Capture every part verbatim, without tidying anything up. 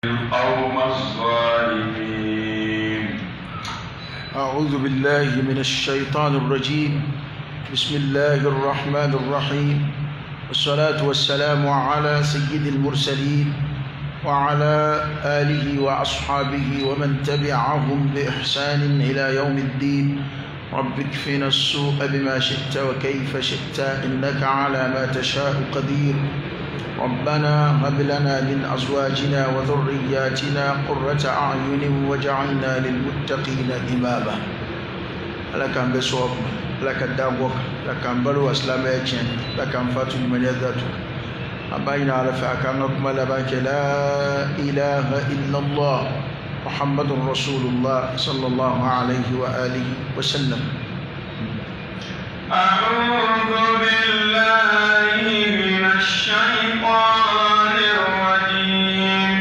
القوم الظالمين. أعوذ بالله من الشيطان الرجيم. بسم الله الرحمن الرحيم، والصلاة والسلام على سيد المرسلين وعلى آله وأصحابه ومن تبعهم بإحسان إلى يوم الدين. رب اكفنا السوء بما شئت وكيف شئت، إنك على ما تشاء قدير. ربنا هب لنا من أزواجنا وذرياتنا قرة أعين واجعلنا للمتقين إماما. لك أن بصوب، لك الدعوة، لك أن بلو أسلام يجن، لك أن فاتو من يذاته. أبينا على فأكامكم لباك لا إله إلا الله محمد رسول الله صلى الله عليه وآله وسلم. أعوذ بالله من الشيطان الرجيم.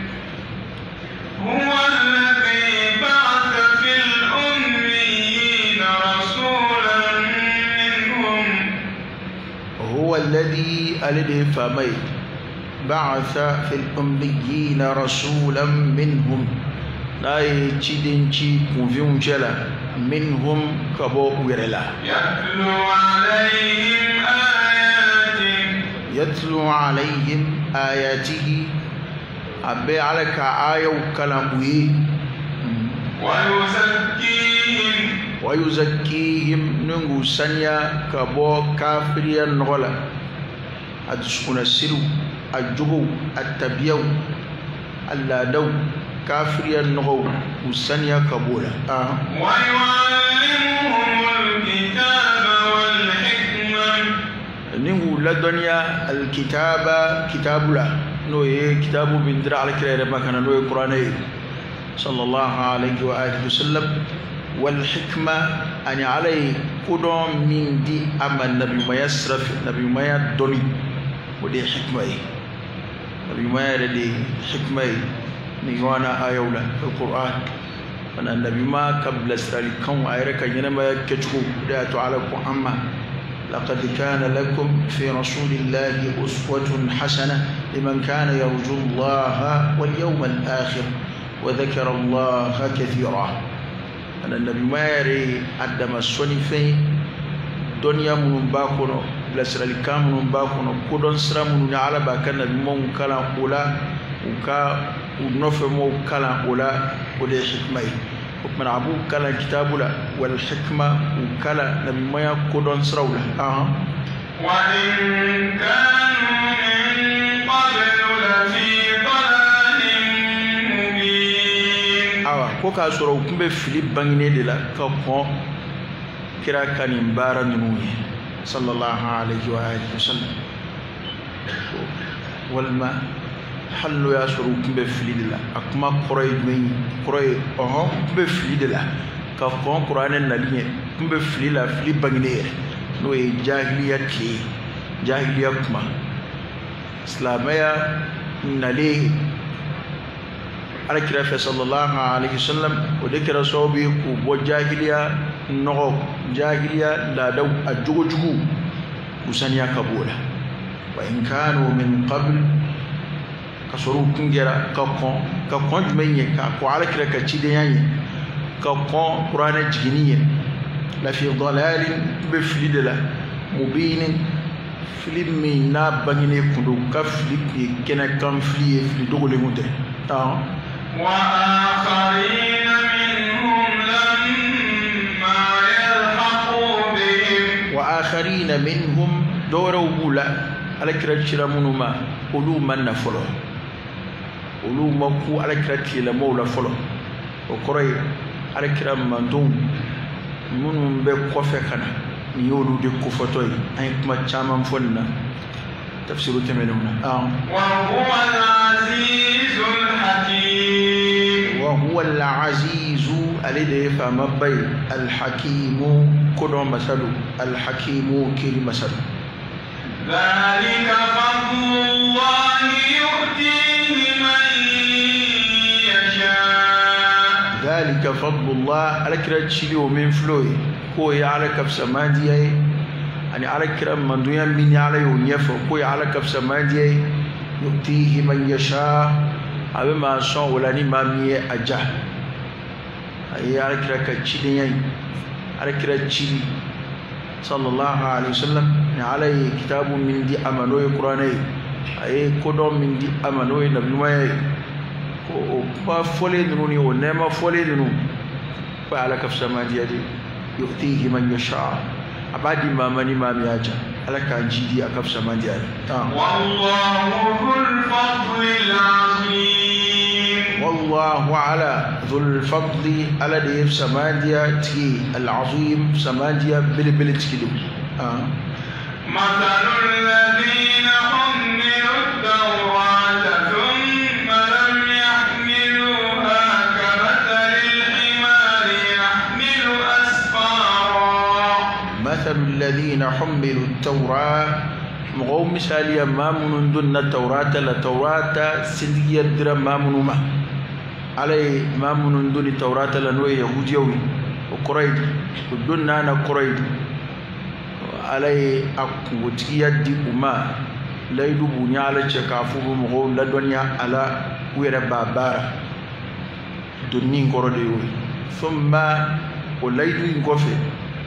هو الذي بعث في الأميين رسولا منهم هو الذي ألده فمي بعث في الأميين رسولا منهم لا يتشدنشي كونفيون جلا منهم كبو ويرلا يتلو عليهم آياته يتلو عليهم آياته أبي عليك آية وكلام ويزكيهم ويزكيهم نغو سنيا كبو كافريا نغلا أدسكنا السلو الجبو التبيو اللادو كافريا نغو وسنيا كبولا آه. ويعلمهم الكتاب والحكمة نغو لدنيا الكتاب كتاب لا نوي كتاب من درع على كلا مكان نوي قرآن صلى الله عليه وآله وسلم. والحكمة أن عليه قدوم من دي أما النبي ما يسرف النبي ما يدني ودي حكمة النبي ما يدي حكمة نيوانا آيولا في القرآن. أن النبي ما قبل سرالي كون آيرك ينما يكتشو داتو على محمد. لقد كان لكم في رسول الله أسوة حسنة لمن كان يرجو الله واليوم الآخر وذكر الله كثيرا. أن النبي ما يري أدم الصنفين دنيا من باكونو بلسر الكام من باكونو كودون سرا من على باكنا بمون كلا أولا وكا ونفع مو كلا أولا ودي حكمة من أبو كلا كتاب لا والحكمة وكلا نبي ما يكودون سرا ولا آه. وإن كانوا من قبل لفي ضلال مبين. awa ko ka sɔrɔ u kun bɛ fili bangene de la ka kɔn kira ka nin baara ninnu ye sallallahu alaihi wa alihi wasallam. walima hali n'o y'a sɔrɔ u kun bɛ fili de la a kuma kɔrɔ ye jumɛn ye? kɔrɔ ye ɔhɔn u kun bɛ fili de la ka kɔn kuranɛ nali ɲɛ, u kun bɛ fili la fili bangene yɛrɛ n'o ye jahiliya tile ye, jahiliya kuma. silamɛya nalen alakira fɛ sallallahu alaihi wasallam o de kɛra sababu ye k'u bɔ jahiliya nɔgɔ, jahiliya laadaw a jogojugu u saniya ka b'o la. wa in kanu min qabl ka sɔrɔ u kun kɛra ka kɔn ka kɔn jumɛn ye? ka kɔn alakira ka cidenya ye, ka kɔn kuranɛ jiginni ye. lafi dalalin u bɛ fili de la mubinin fili min n'a bangene kun do, ka fili kun ye kɛnɛkan fili ye, fili dogolenw tɛ. وآخرين منهم لما يلحقوا بهم وآخرين منهم دوروا بولا على كرتشرا منهما أولو من فلو أولو مكو على كرتشي لمولا فلو وكري على كرام مندوم منهم بكوفكنا نيولو دي كوفتوي أي كما تشامن فلنا تفسير تمنونا آه. وهو العزيز الحكيم. وهو العزيز الذي فما بي الحكيم كل مثل الحكيم كل مثل. ذلك فضل الله يؤتيه من يشاء. ذلك فضل الله على كرة شيلي ومن فلوي هو على كف سمادي يعني على كرة من دنيا من على يونيف هو على كف سمادي يؤتيه من يشاء abe ma son wala ni mamiye aja ay alkira ka chidiyai alkira chidi sallallahu alaihi wasallam ni alai kitabu min di amano qur'anai ay kodo min di amano nabi mai ko ba fole dinu ni o nema fole dinu fa ala kaf samadi yadi yu'tihi man yasha abadi mamani mamiyaja alaka jidi akaf samadi yadi wallahu dhul fadlil azim wallahu ala dhul fadli ala dif samadiya ti al azim samadiya bil bil tikidu ah mathalul ladina hummilu at-tawrata thumma lam yahmiluha kamathalil himari yahmilu asfara mathalul ladina hummilu at-tawrata مغو مثالي ما من دون التوراة لا توراة سندية درا ما منوما علي ما من دون التوراة لا نوي يهوديوي وقريد ودون نانا قريد علي أقوتية دي أما لا يدوبوني على شكافو مغو لا دنيا على وير بابارا دونين قروديوي ثم ولا يدوين قفل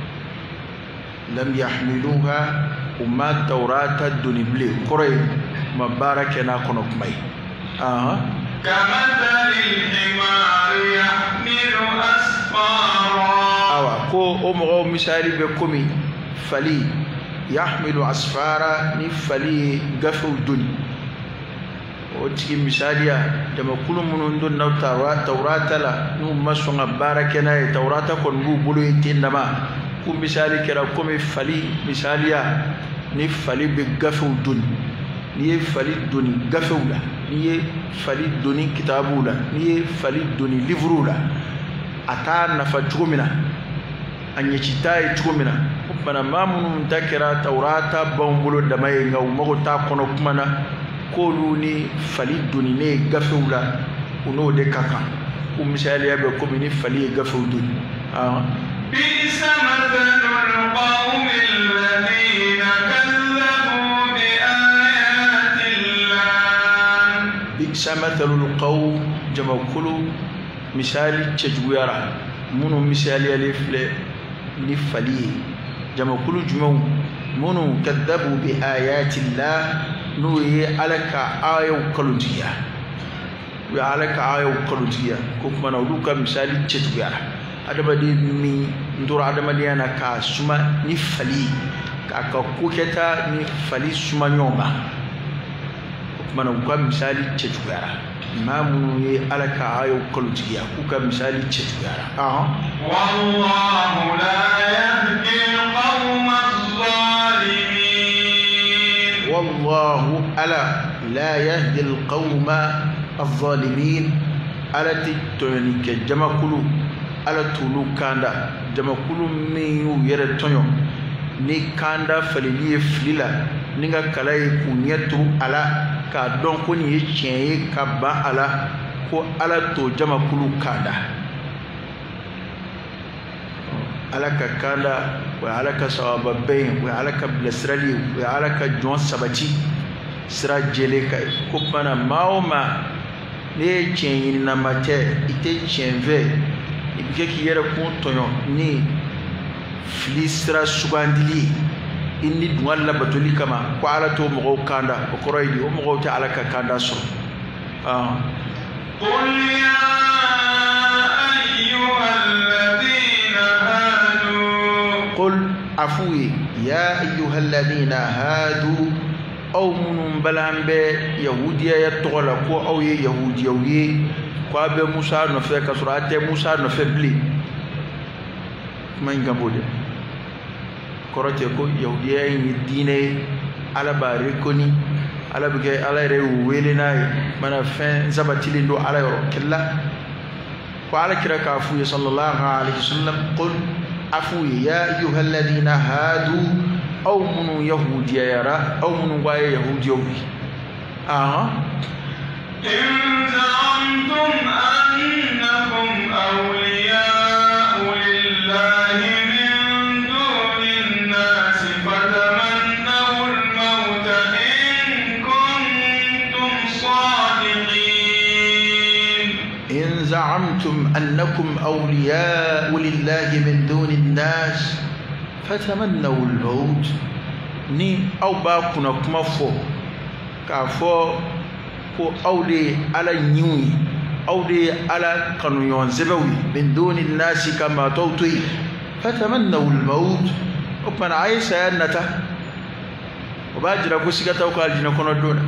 لم يحملوها وما توراة الدنيا قري مبارك ناكونك ماي آه كمثل الحمار يحمل أسفارا أوا كو أمغو مثالي بكمي فلي يحمل أسفارا نفلي غفو الدنيا وتي مثاليا دم كل من دون توراة توراة لا نو مسونا بارك ناي توراة كون بو بلو يتندما كم مثالي كرا كم فلي مثاليا ني فلي بغفو دون ني فلي دوني غفو لا ني فلي دوني كتابو لا ني فلي دوني ليفرو لا اتا نفا جومنا اني تشتاي جومنا بنا مامون تكرا توراتا بومبلو دماي غاو مغو تا كونو كمانا كولوني فلي دوني ني غفو لا ونو دي كاكا كم مثاليا بكم ني فلي غفو دون اه بئس مثل القوم الذين كذبوا بآيات الله بئس مثل القوم جمع كل مثال تجويرا منو مثال يلفل نفلي جمع كل جمع منو كذبوا بآيات الله نوي عليك آية وكالوتيا وعليك آية وكالوتيا كوكما نولوك مثال تجويرا adamadi mi ndoro adamadi ana ka suma ni fali ka ka koketa ni fali suma nyoma kuma na kwa misali chetugara imamu ye alaka ayo kolutiya kuka misali chetugara ah wallahu la yahdi alqawma adh-dhalimin wallahu ala la yahdi alqawma adh-dhalimin alati tonike jamakulu ala tulu kanda jama kulu min yere tonyo ni kanda falili flila ninga kalay ku nyetu ala ka don ko ni cheye ka ba ala ko ala to jama kulu kanda ala ka kanda wa ala ka sawaba bayn wa ala ka blasrali wa ala ka jon sabati sira jele kay ko pana maoma ne cheye na mate ite chenve ibike yere ko tonyo ni flisra subandili inni duwalla batuli kama ko ala to mo kanda ko koroydi o mo ta ala ka kanda so ah qul ya ayyuhal ladina hadu qul afwi ya ayyuhal ladina hadu aw munum balambe yahudiya ya tola ko aw ye yahudiya wi ko abe Musa no fe ka surate Musa no fe bli man gambode korote ko yahudiya ni dine ala bare koni ala bige ala re welina mana fin zabatili ndo ala yo killa ko ala kira ka fu sallallahu alaihi wasallam qul afu ya ayyuhal ladina hadu aw mun yahudiya yara aw mun waye yahudiyo ah إن زعمتم أنكم أولياء لله من دون الناس فتمنوا الموت إن كنتم صادقين زعمتم أنكم أولياء لله من دون الناس فتمنوا الموت ni aw ba kuna kuma fo ka fo ko awde ala nyiwi awde ala kanu yon zebawi min duni nasi kama tawti fatamannaw al-maut opan aisha nata wabajira kusigata ko aljina kono dona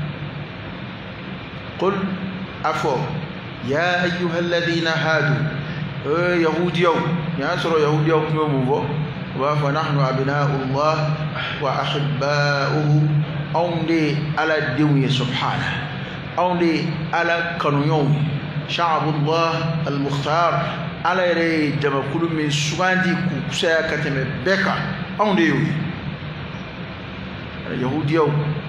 qul afo ya ayyuha alladhina hadu yahudiyo ya soro yahudiyo ko mo فنحن أبناء الله وأحباؤه أولي على الدنيا سبحانه أولي على كنيوم شعب الله المختار على ري جمع كل من سواندي كوسا كتم بكا أولي يوي يهوديو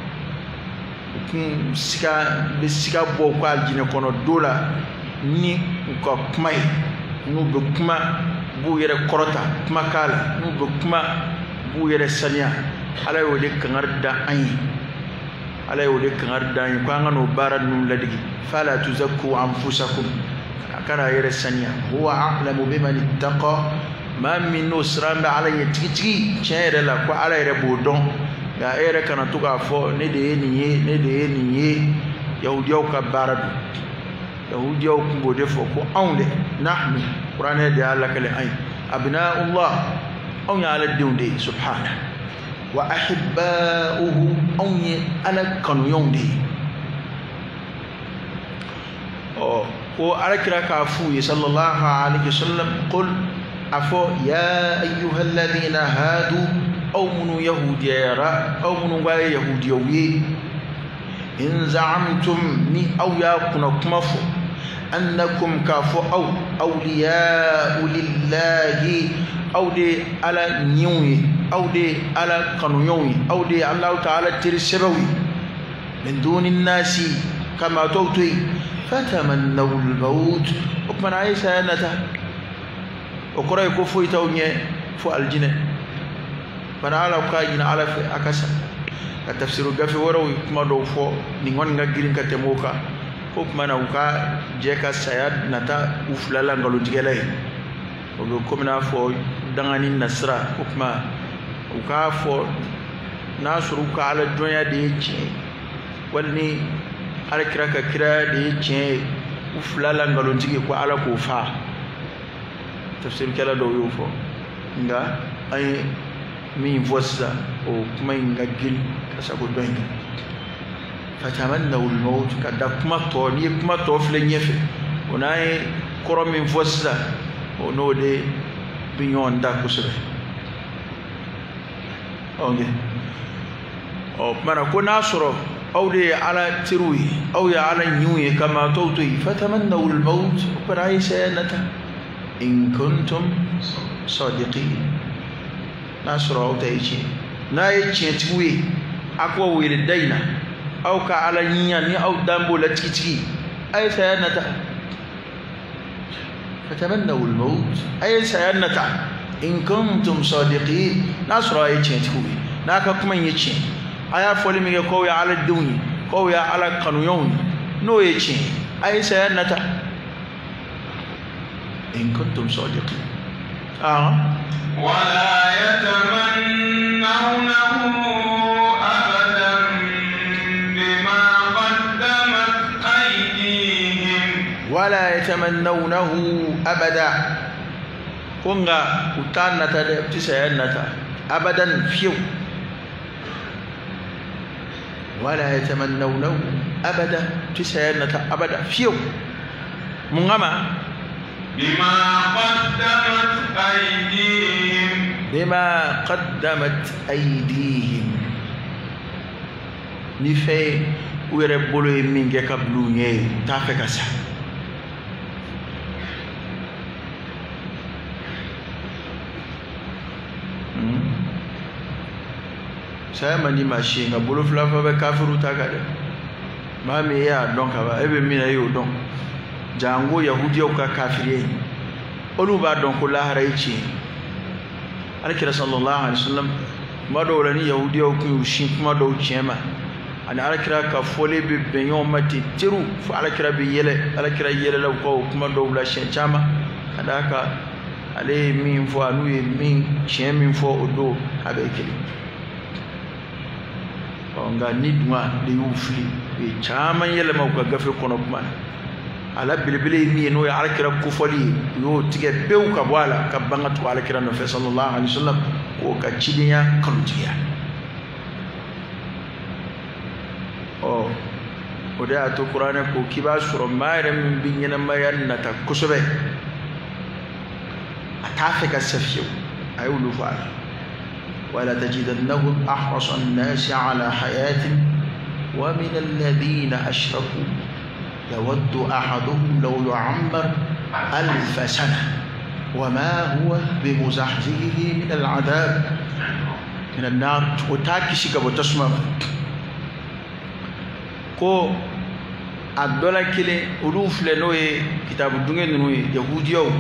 كم سكا بسكا بوكا جينا كونو دولا ni ko kmay no be kuma bu yere korota kuma kala no be kuma bu yere sanya ala yo de kangarda ayi ala yo de kangarda ayi ko ngano barad num ladigi fala tuzakku anfusakum akara yere sanya huwa a'lamu biman ittaqa ma min nusran ala yitigi chere la ko ala yere bodon ya ere kana tuga fo ne de niye ne de niye yahudiyo ka barad yahudiyo kumbo defo ko awnde nahnu qur'ane de alla kale ay abnaullah aw ya ala diwnde subhana wa ahibba'uhu aw ya ala kanu yonde o ko ala kira ka fu sallallahu alaihi wasallam qul afo ya ayyuhalladhina hadu aw munu yahudiyara aw munu gaye yahudiyowi in za'amtum ni aw ya kuna kuma fu أنكم كافوا أو أولياء لله أو دي على نيوي أو دي على قنويوي أو دي الله تعالى ترسبوي من دون الناس كما توتي فتمنوا الموت وكما عيسى نتا وقرأ يكفوا يتوني فو الجنة فنعلى وكاين على في أكسا التفسير القفي وروي كما دو فو نيوان نغيرين كتموكا ko kuma na uka je ka sayad nata uflala ngalo tigele o ko mina fo dangani nasra ko kuma uka fo nasru ka ala dunya de ci walni ala kira ka kira de ci uflala ngalo tige ko ala ko fa tafsir kala do yo fo nga ay mi vossa o kuma ngagil kasa ko doinga فتمنوا الموت كدا كما توني كما توفل نيفه وناي كرم فوسا ونودي بيون دا كسره اوكي او مانا كنا سرو او دي على تروي او يا على نيوي كما توتي فتمنوا الموت وراي سنتا ان كنتم صادقين ناسرو تيجي ناي تشوي اكو ويلدينا أو كعلانيا أو دامبو لتكتكي أي سيانتا فتمنوا الموت أي سيانتا إن كنتم صادقين ناس رأي تشنتكوي ناكا كما يتشن أيا فولي ميجا كوي على الدوني كوي على قانون نو يتشن أي سيانتا إن كنتم صادقين آه ولا يتمنونه ولا يتمنونه أبدا كونغا وتانتا تسيانتا أبدا فيو ولا يتمنونه أبدا تسيانتا أبدا فيو مغما بما قدمت أيديهم بما قدمت أيديهم نفي ويربولو مينجا كابلونيه تافكاسا saya mani mashi nga bolo flafa be kafiru takade mami ya donc aba ebe mina yo donc jango yahudiyo ka kafiriye olu ba donc la haraici alkira sallallahu alaihi wasallam madawlani yahudiyo ku shin kuma do chema ani alakira ka fole be benyo mati tiru fa alakira be yele alakira yele la ko kuma do la shen chama kadaka ale min fo anu ye min chen min fo odo abe kili nga nidwa de yufli be chama yele ma ko gafe kono kuma ala bilbili mi no ya alakira ku foli yo tige bew ka wala ka bangatu alakira no fe sallallahu alaihi wasallam ko ka chidinya kalutiya o o da to qur'ana ko kiba suro mayre min binyana mayan nata kusobe atafika safiyo ayulu fa wala tajidannahum ahras an-nas ala hayatin wa min alladhina ashraku يود أحدهم لو يعمر ألف سنة وما هو بمزحزحه من العذاب من النار وتاكسي كبتسمع كو الدولة كله ألوف لنوي كتاب الدنيا نوي يهوديو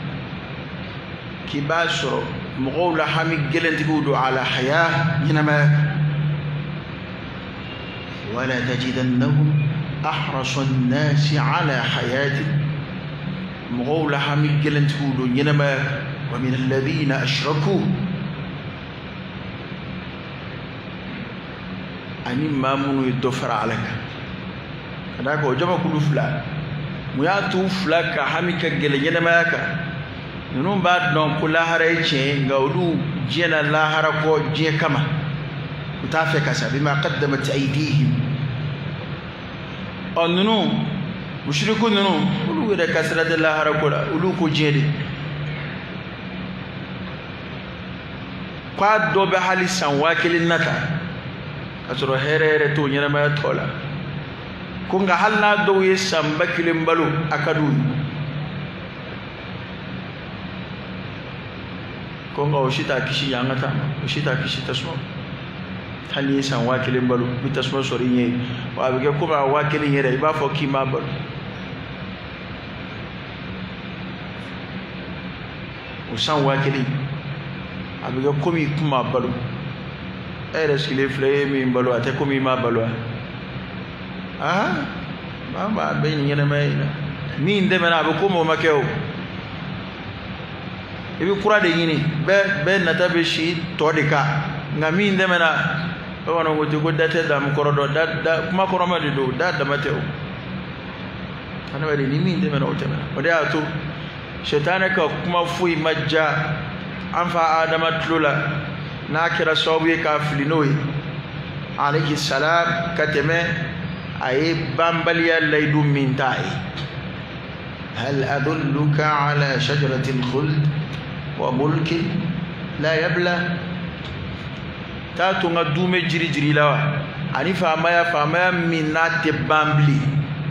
كباسر مغول حمي جلن تقولوا على حياة ينما ولا تجدنهم أحرص الناس على حياة مغول حمي جلن تقولوا ينما ومن الذين أشركوا أني ما منو يدفر عليك كذاك وجمع كل فلا مياتو فلا كحمي كجل ينما كا نون بعد نوم كل هرايتين قولوا جينا لا هراكو جي كما وتعرف كذا بما قدمت أيديهم أنو مشركون نو ولو إذا كسرت الله هركولا ولو كجيري قاد دو بحالي سنواكل النتا كسر هيرة تو ينما يطولا كونغ حالنا دو يسام بكل مبلو أكادوي كونغ وشيتا كشي يانغتا وشيتا كشي تسمو hali san wakilin balo bitasma sorinye wa abige kuma wakilin yere ba fo kima balo usan wakilin abige komi kuma balo ere skile fle mi balo ate komi ma balo ah mama ben yene mai mi ndeme na be komo makeo ibi kura de yini be be nata be shi todika ngami ndeme na wana ngoje ko date dam korodo da da kuma koroma de do da da mateo ana wali ni min de mena otema wada ato shetana ka kuma fui majja anfa adama tlula nakira sobi ka filinoi alayhi salam kateme ay bambaliya laydu min ta'i hal adulluka ala shajaratil khuld wa mulkin la yabla ta tunga dume jiri jiri lawa ani famaya famaya minate bambli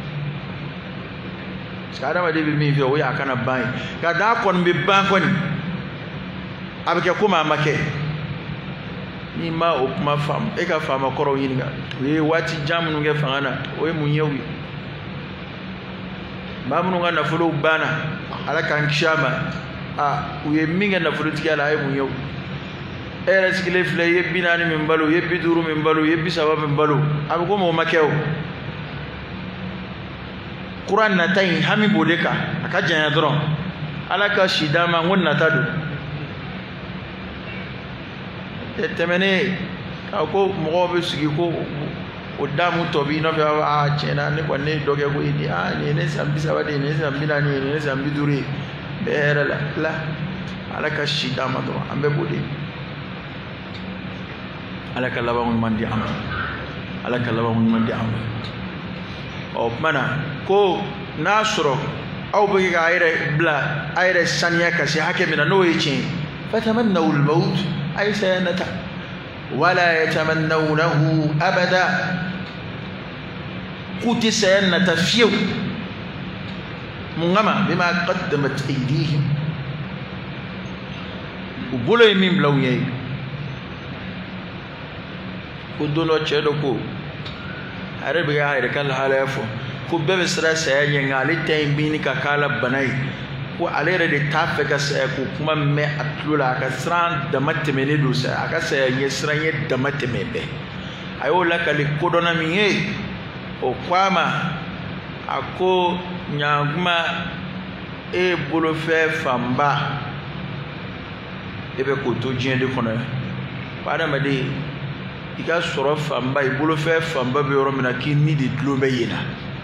skada ma debi mi fi o ya kana bai ka da kon be ban koni abike kuma make ni ma o kuma fam e ka fama koro yinga we wati jamu nge fangana o e munyewi mamu nga na fulu bana ala kan kishama a we minga na fulu tikala e munyewi era sikile fle yebbi nani min balu yebbi duru min balu yebbi sabab min balu abu ko mo makew Quran na tay hami bodeka aka janya dron alaka shidama ngonna tadu temene ka ko mo be sigi ko o damu to bi no be a chena ne ko ne doge ko idi a ne ne sambi sabade ne sambi nani ne sambi duri be era la la alaka shidama do ambe bode alaka labangun mandi am alaka labangun mandi am o mana ko nasro aw bi gaire bla ayre sanya kasi hake mina no yici fatamannaw al-maut ay sanata wala yatamannawnahu abada kuti sanata fiu mungama bima qaddamat aydihim ubulay min blawye kuduno chedo ko arabi ga hayre kal halafo ko bebe sira sayen ngali tay bini ka kala banai ko alere de tafeka sa ko kuma me atlula ka sran da matemene do sa aka sayen sran ye da matemebe ayo la kali kodona miye o kwama ako nyaguma e bolo fe famba ebe ko to jende kono para made ika soro famba e bolo fe famba be ro mina ki ni di dlo be yina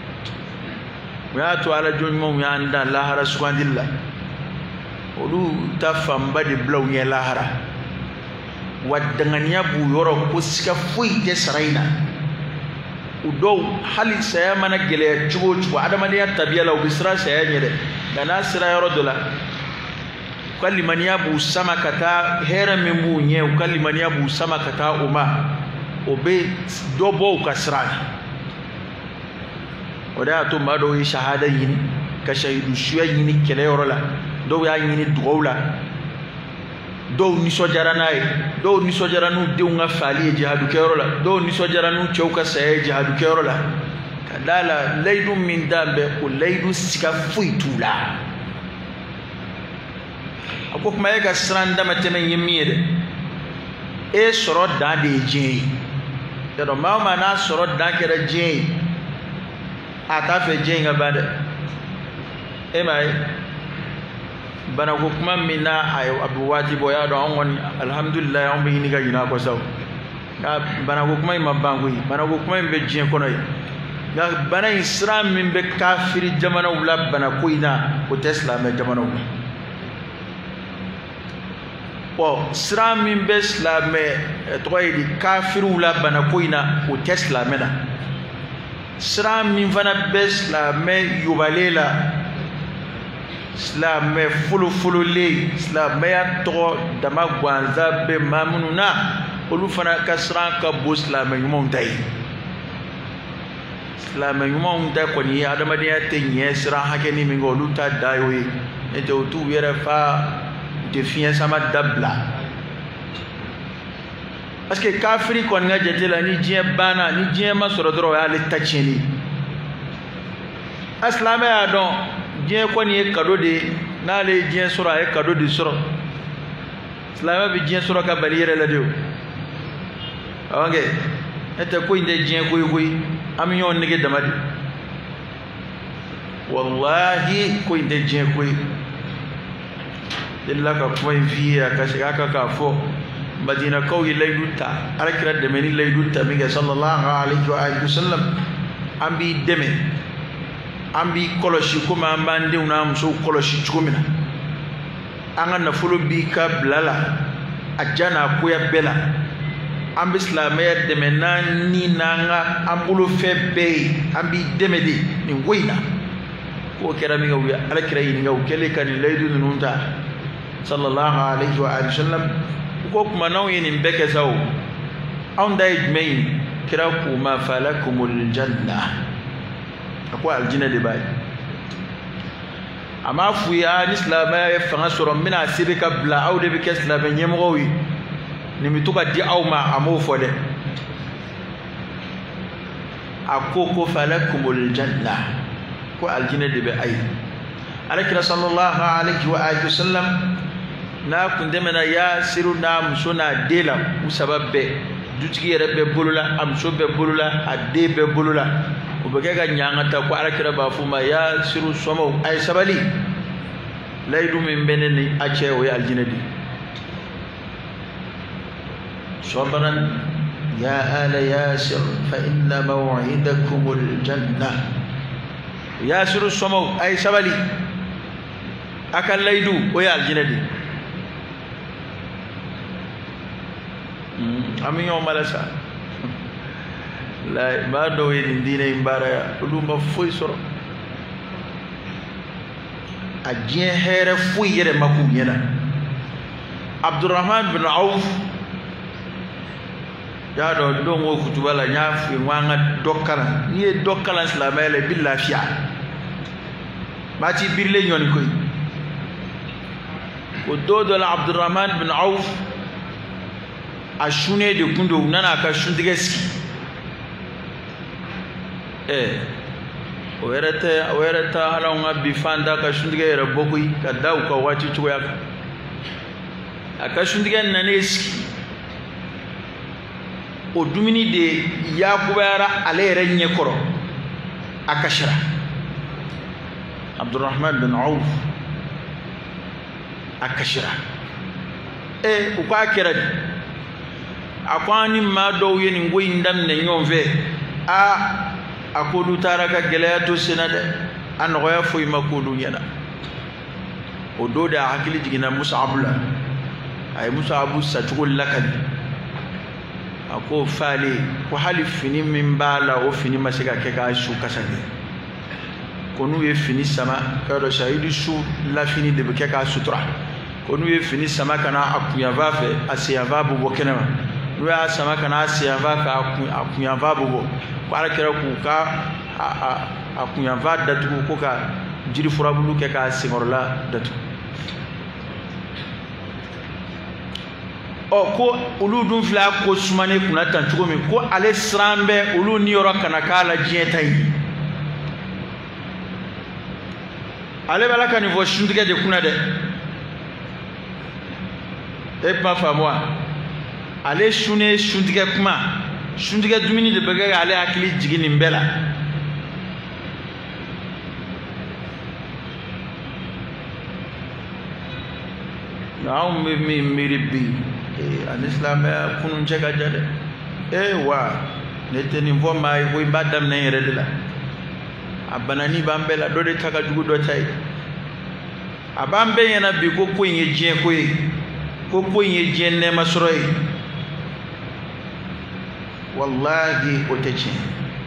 ya to ala jon mo ya nda lahara subhanallah olu ta famba de blow nye lahara wadanganya bu yoro ko sika fui de saraina udo hali saya mana gele chugo chugo adama ne ya tabiya la ubisra saya nyede dana sira yoro dola kalimania bu sama kata hera membu nye kalimania bu sama kata uma obe dobo kasrana oda to mado shahada yini ka shahidu shuya yini kele yoro la do ya yini dugawla do ni sojara nay do ni sojara nu de nga fali jihadu kero la do ni sojara nu cheuka say jihadu kero la kadala laydu min dambe ko laydu sika fuitula akok maye ga sranda mateme yimire e soro da de je do ma ma na soro da kera je ata fe je nga bade e mai bana ko kuma mina ayo abu wajibo ya do on alhamdulillah on be ni ga yina ko saw ga bana ko kuma ma bangu bana ko kuma be je ko noy ga bana islam min be kafiri jamana wala bana ko ina ko tesla me jamana wala po islam min be islam me to yi kafiru wala bana ko ina ko tesla me na islam min fana be islam me yubalela islam me fulu fulu le islam me ya to dama gwanza be mamununa olu fana kasran ka bo islam me yumon dai islam me yumon dai ko ni adama de ya tenye sira hake ni mi ngolu ta dayo yi e to tu yere fa defien sama dabla parce que kafiri ko nga jetela ni je bana ni je ma soro dro ya le tacheni islam ya don je ko ni kado de na le je sura e kado de sura islam bi je sura ka balire la de awange ete ko inde je ko ko am yon nige damadi wallahi ko inde je ko illa ka ko via ka shiga ka ka fo madina ko layduta arakira de meni layduta mi ga sallallahu alaihi wa alihi wasallam ambi deme ambi koloshi kuma ambande una muso koloshi chukumina anga na fulu bi ka blala ajana ko ya bela ambi islamer de menani nanga ambulu febe ambi demedi ni wina ko kera mi gawi ala kira yi ngaw kele kan laydu nunta sallallahu alaihi wa alihi wasallam ko kuma nawi ni mbeke saw on dai main kira kuma falakumul janna akwa aljina de bay ama fuya islam ya fanga soro mina sibika bla aw de bike islam nyemgo wi ni mituka di aw ma amo fode akoko falakumul janna ko aljina de bay ay alakira sallallahu alaihi wa alihi wasallam na kundemena ya siru na musona dela usababbe dutigi yere be bulula am so be bulula ade be bulula o be ga nyangata ko alakira ba fuma ya siru somo ay sabali laydu min beneni ache o ya aljinadi sabran ya ala yasir fa inna maw'idakumul janna ya siru somo ay sabali akal laydu o ya aljinadi ami yo malasa la ma do yin dine imbara uluma foi soro ajien here foi yere makum yena Abdurrahman bin Auf ya do do ngo kutubala nyafi wanga dokala ni dokala islamele billahi fiya ma ci birle ñoni koy ko do do la Abdurrahman bin Auf ashune de kundo nana ka shundigeski eh werete wereta halonga bifanda ka shundige yere bokui ka daw ka wati chuya aka shundige naneski o dumuni de yakubara ale yɛrɛ ɲɛ kɔrɔ a kasira Abdurrahman bin Auf a kasira e u k'a kɛra di a ko an ni maa dɔw ye nin ko in daminɛ ɲɔgɔn fɛ a a k'olu taara ka gɛlɛya to senna dɛ a nɔgɔya foyi ma k'olu ɲɛna o don de a hakili jiginna Mus'ab la a ye Mus'ab sacogo lakali a ko faale ko hali fini min b'a la o fini ma se ka kɛ k'a su kasa kɛ ko n'u ye fini sama k'a dɔn sayidu su lafini de bɛ kɛ k'a sutura ko n'u ye fini sama ka na a kunyanfan fɛ a senyanfan bɛ bɔ kɛnɛma n'u y'a sama ka na a senyanfan fɛ a kunyanfan bɛ bɔ ko ala kɛra k'u ka a kunyanfan datugu ko ka jiri furabulu kɛ k'a senkɔrɔla datugu ɔ ko olu dun filɛ ko sumane kunna tan cogo min ko ale siran bɛ olu niyɔrɔ kana k'a la diɲɛ ta ye ale b'a la ka nin fɔ suntigɛ de kunna dɛ e kuma faamu wa ale sunnen suntigɛ kuma suntigɛ dumuni de bɛ kɛ k'ale hakili jigin nin bɛɛ la anw bɛ min miiri bi ani silamɛya kunun cɛ ka jan dɛ ee wa ne tɛ nin fɔ maa ye ko i b'a daminɛ n yɛrɛ de la a banani b'an bɛɛ la dɔ de ta ka jugu dɔ ta ye a b'an bɛɛ ɲɛna bi ko ko in ye diɲɛ ko ye ko ko in ye diɲɛ nɛɛma sɔrɔ ye wallahi o tɛ tiɲɛ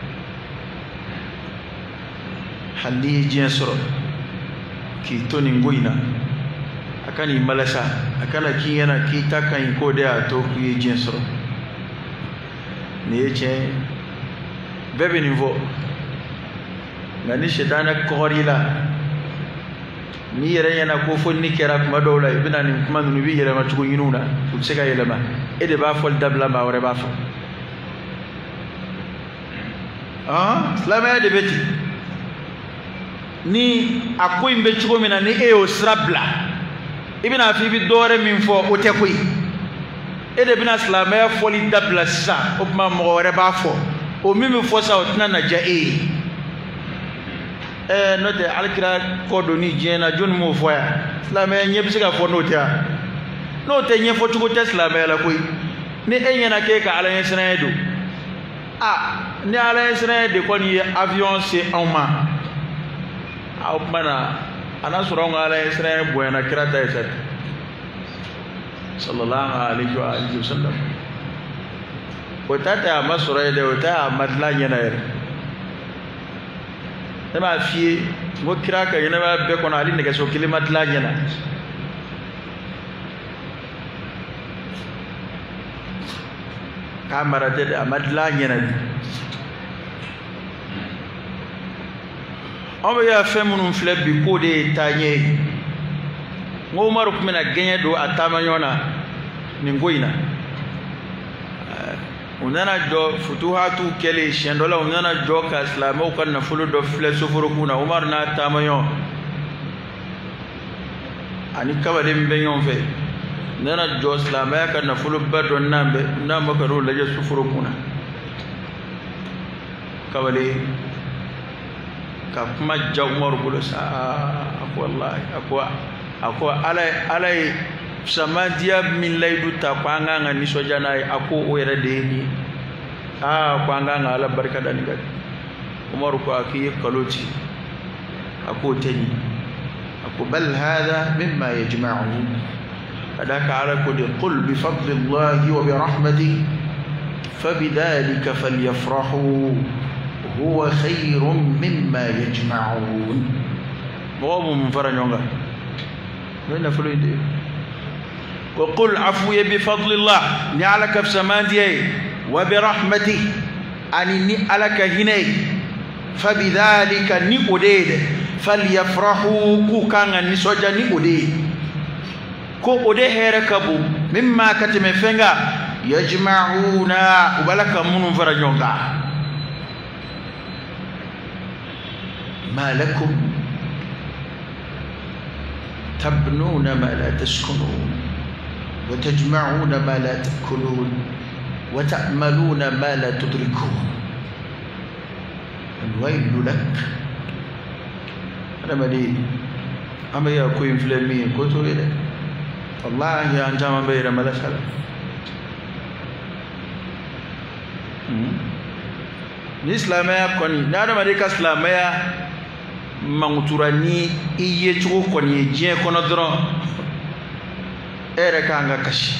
hali n'i ye diɲɛ sɔrɔ k'i to nin ko in na a ka n'i malasa a kana k'i ɲɛna k'i ta ka ɲi ko de y'a to k'i ye diɲɛ sɔrɔ nin ye tiɲɛ ye bɛɛ bɛ nin fɔ nka ni sɛtanɛ kɔgɔr'i la n'i yɛrɛ ɲɛna ko fo ni kɛra kuma dɔw la i bɛna nin kuma ninnu i bɛ yɛlɛma cogo ɲiniw na u bɛ se ka yɛlɛma e de b'a fɔli dabila maa wɛrɛ b'a fɔ ɔn silamɛya de bɛ ten ni a ko in bɛ cogo min na ni e y'o sira bila i bɛna fɔ i bɛ dɔwɛrɛ min fɔ o tɛ koyi e de bɛna silamɛya fɔli dabila sisan o tuma mɔgɔ wɛrɛ b'a fɔ o min bɛ fɔ sisan o tɛna na diya e ye ɛɛ n'o tɛ alikira kɔ don ni diɲɛ na jɔnni m'o fɔ yan silamɛya ɲɛ bɛ se ka fɔ n'o tɛ yan n'o tɛ ɲɛfɔ cogo tɛ silamɛya la koyi ni e ɲɛna k'e ka ala ɲɛ siranɲɛ don a ni ala ɲɛ siranɲɛ de kɔni ye avion se anw ma a o tuma na a n'a sɔrɔ anw ka ala ɲɛ siranɲɛ bonyana kira ta ye sa sallallahu alaihi wa alihi wa sallam o ta tɛ a ma sɔrɔ ye dɛ o ta a ma dilan ɲɛna yɛrɛ ne b'a f'i ye n ko kira ka ɲɛnamaya bɛɛ kɔnɔ hali nɛgɛso kelen ma dilan ɲɛna k'a mara tɛ dɛ a ma dilan ɲɛna de anw bɛ ka fɛn minnu filɛ bi k'o de ye taaɲɛ ye n ko Umaru tun bɛna gɛɲɛ don a taama ɲɔgɔn na nin ko in na u nana jɔ futuhatu kɛlen siɲɛ dɔ la u nana jɔ ka silamɛw ka nafolo dɔ filɛ soforokun na Umaru n'a taama ɲɔgɔn ani kabalen bɛ ɲɔgɔn fɛ u nana jɔ silamɛya ka nafoloba dɔ n'an bɛ n'an bɛ ka n'o lajɛ soforokun na kabalen ka kuma ja Umaru bolo sa a ko wallahi a ko a ko ala ala ye samadiya min layidu ta ko an kan ka nisɔndiya n'a ye a ko o yɛrɛ de ye nin ye aa ko an kan ka ala barika da nin kan Umaru ko a k'i ye kalo ci a k'o tɛ ɲi a ko bal hada mimma yajma'uhum ka d'a kan ala ko de qul bi fadlillahi wa bi rahmatihi fabidhalika falyafrahu huwa khayrun mimma yajma'un mɔgɔ mun fara ɲɔgɔn kan n'o ye nafolo in de ye وقل عفوي بفضل الله نعلك بسمادي وبرحمته أني نعلك هني فبذلك نقديد فليفرحوا كوكان نسوجا نقديد كو أدي هيركبو مما كتم فنغا يجمعون وبلك من فرجونغا ما لكم تبنون ما لا تسكنون وتجمعون ما لا تأكلون وتأملون ما لا تدركون الويل لك. أنا مدي أما يكون فلمين كتو إليه والله يا أنت ما بير ملا سلام الإسلام يكوني نادم عليك الإسلام يا مغتورني يجوا كوني جين كنا درا إيرك عنك كشي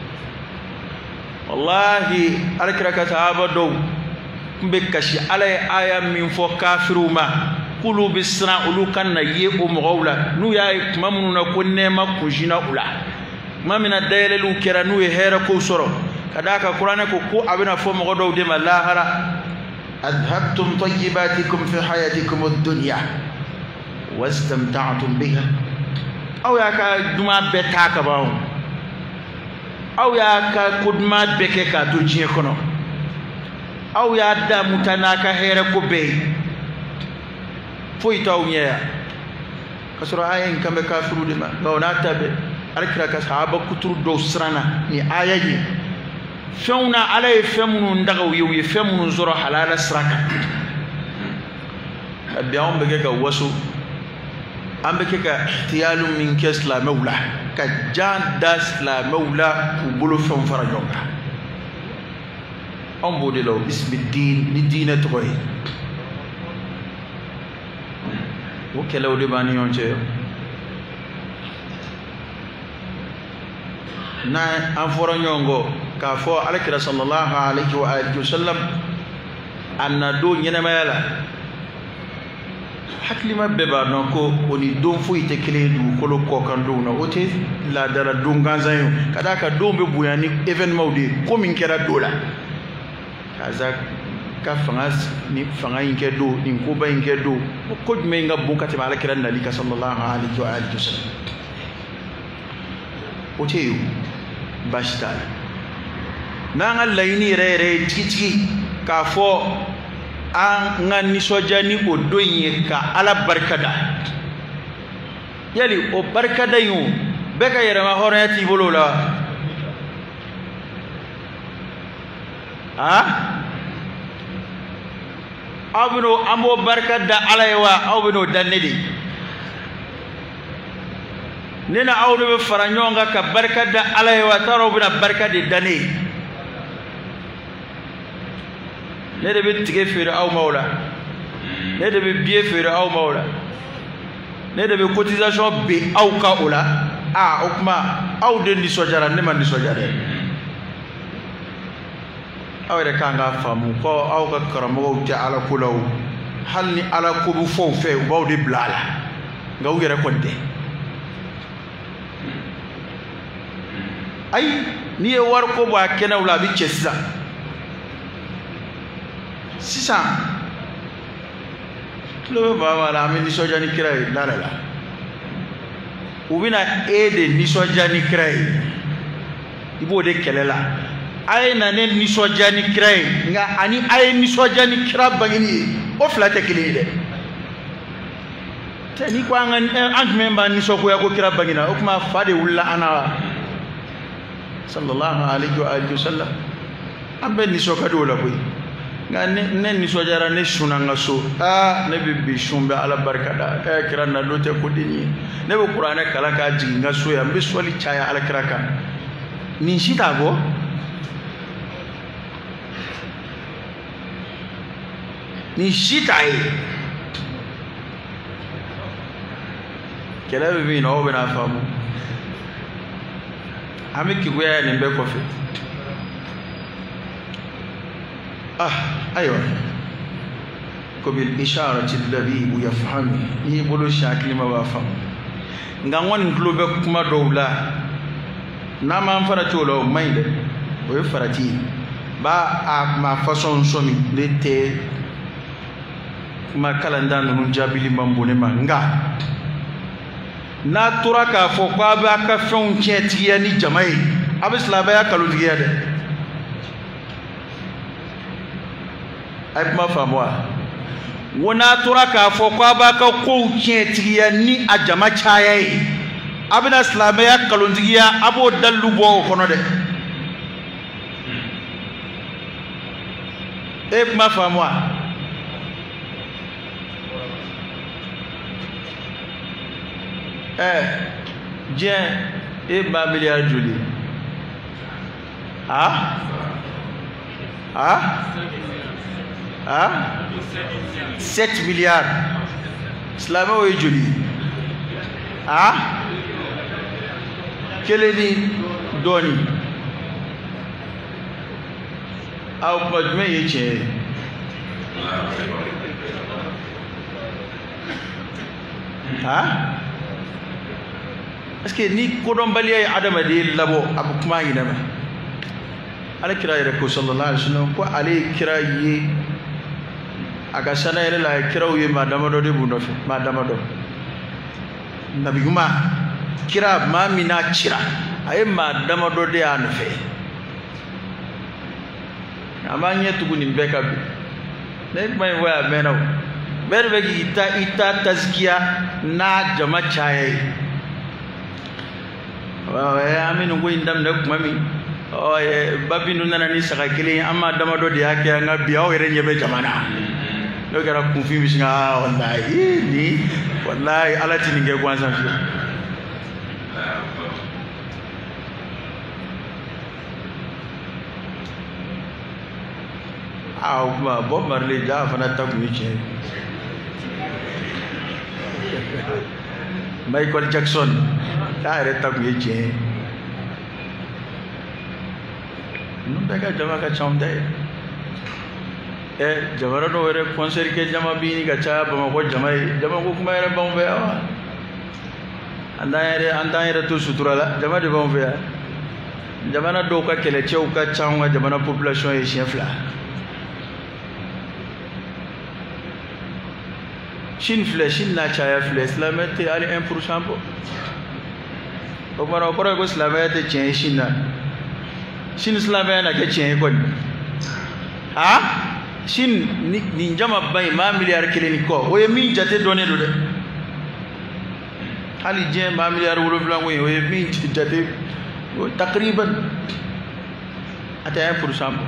والله عليك ركعت عبادو بكشي على آية من فوق كافرو ما كلوا بسنا أولو كان نجيب مغولا نو يا مامون نكون نما كوجينا أولا ما من الدليل لو كرانو يهرا كوسرو كذاك القرآن كوكو أبنا فوق مغدو دم الله هرا أذهبتم طيباتكم في حياتكم الدنيا واستمتعتم بها أو يا كدما بتاعك باو أو يا كدما بكك تجيه كنو أو يا دا متناك هيرا كوبي فويتاو نيا كسر آية كم كافرو دما لو ناتبه أذكر كصحابة كتر دوسرانا ني آية دي فيونا على فيمون ندعو يو يفيمون زرا حلال سرقة بيوم بكيك وسو أم بكيك احتيال من كيس لا مولى كجان داس لا مولى وبلو فيم فرجونا أم بودلو بسم الدين ندين تقوي وكلاو دباني يونجي na aforo nyongo ka fo alakira sallallahu alaihi wa alihi wasallam anna do nyene mayala hakli mabbe ba non ko oni don fu ite kledu ko lo ko kan do na ote la dara do nganzayo kada ka do be buyani événement de ko min kera dola kaza ka fangas ni fanga inke do ni ko ba inke do ko me nga bukati ma alakira nalika sallallahu alaihi wa alihi wasallam ote yo bashtal nanga layini rere tiki ka fo an ngani sojani o doye ka ala barkada yali o barkada yu beka yere ma horati bolola ha abno ambo barkada alaywa abno danedi nena awdo be faranyonga ka barkada alay wa taro bina barkade dane ne de be tige fere aw mawla ne de be biye fere aw mawla ne de be cotisation be aw ka ola a okma aw de ni sojara ne man ni sojara aw de kanga famu ko aw ka karamo ta ala kulaw hal ni ala ko bu fon fe baw de blala ngaw yere konde ay ni e war ko ba kena wala bi chessa sisa lo ba wala mi ni soja ni kirai la la la ubina ede ni soja ni kirai ibo de kelela ay na ne ni soja ni kirai nga ani ay ni soja ni kira bangini o flate kilide tani kwa ngan an memba ni soko ya ko kira bangina o kuma fade wulla ana sallallahu alaihi wa alihi wasallam ambe ni soka dola boy ngane nen ni sojara ne sunanga so ah ne bibbi shumbe ala barkada ka kiranna dote ko dini ne be qur'ana kala ka jinga so ya mbe soli chaya ala kiraka ni shita go ni shita e kela be no be na famu amiki goya ni mbe kofi ah aywa ko bil isharati alladhi yafhamu ni bolo shakli ma ba fam ngangon globe kuma dowla na man farati wala mainde o farati ba a ma façon somi de te ma kalanda no jabili mambone manga na tura ka fo kwa ba ka fon tiya ni jamai abisla ba ya kalu diya de ay ma famwa wona tura ka fo kwa ba ka ko tiya ni a jama chayai abina islam ya kalu diya abo dallu bo kono de e kuma faamu wa eh diɲɛ e ba miliyari joli ah ah ah sept milliards silamɛw ye joli ah kelen ni dɔɔni aw kuma jumɛn ye tiɲɛ ye ah est-ce que ni kodɔnbaliya ye adamaden labɔ a bɛ kuma ɲinɛ ale kira yɛrɛ ko sallallahu alaihi wasallam ko ale kira ye a ka sana yɛrɛ la kiraw ye maa damadɔ de b'u nɔfɛ maa damadɔ nabi ɲuman kira maa min n'a cira a ye maa damadɔ de y'a nɔfɛ a b'a ɲɛ tugu nin bɛɛ ka bi ne kuma in fɔ a mɛnna o bɛɛ de bɛ k'i ta i ta tasikiya n'a jama caya ye an bɛ nin ko in daminɛ kuma min babinu nana ni saga kelen an ma damadɔ de y'a kɛ an ka bi aw yɛrɛ ɲɛ bɛ jamana n'o kɛra kunfin bɛ sin ka walayi ni walayi ala ti nin kɛ gansan fiyewu aa o kuma Bob Marley ja fana ta kun ye tiɲɛ Michael Jackson k'a yɛrɛ ta kun ye tiɲɛ ye ninnu bɛɛ ka jama ka ca anw ta ye ɛ jamana dɔw yɛrɛ concert kɛ jama bi ɲini ka caya Bamakɔ jama ye jama ko kuma yɛrɛ b'anw fɛ yan wa an t'an yɛrɛ an t'an yɛrɛ to sutura la jama de b'anw fɛ yan jamana dɔw ka kɛlɛcɛw ka ca anw ka jamana population ye siɲɛ fila Chine filɛ Chine n'a caya filɛ silamɛ tɛ hali un pour cent bɔ o kumana o kɔrɔ ye ko silamɛya tɛ tiɲɛ ye Chine na Chine silamɛya na kɛ tiɲɛ ye kɔni ah Chine nin jama ba in maa miliyari kelen ni kɔ o ye min jate dɔnnen don dɛ hali diɲɛ maa miliyari wolonwula ko in o ye min jate takriban a tɛ un pour cent bɔ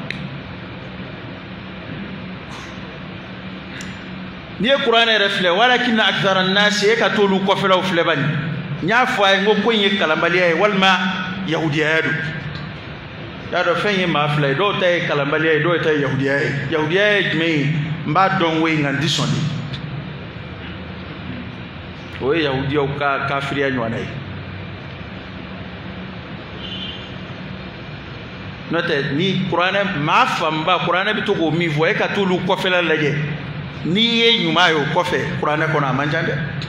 n'i ye kuranɛ yɛrɛ filɛ walakinna akthara nnaasi e ka t'olu kɔfɛlaw filɛ bani n y'a fɔ a ye n ko ko in ye kalanbaliya ye walima yahudiyaya don y'a dɔn fɛn ye maa fila ye dɔw ta ye kalanbaliya ye dɔw ta ye yahudiya ye yahudiya ye jumɛn ye n b'a dɔn wo nka n ti sɔn de o ye yahudiyaw ka kafiriya ɲɔgɔnna ye n'o tɛ ni kuranɛ maa fanba kuranɛ bɛ to k'o min fɔ e ka t'olu kɔfɛla lajɛ n'i ye ɲuman ye o kɔfɛ kuranɛ kɔnɔ a man ca dɛ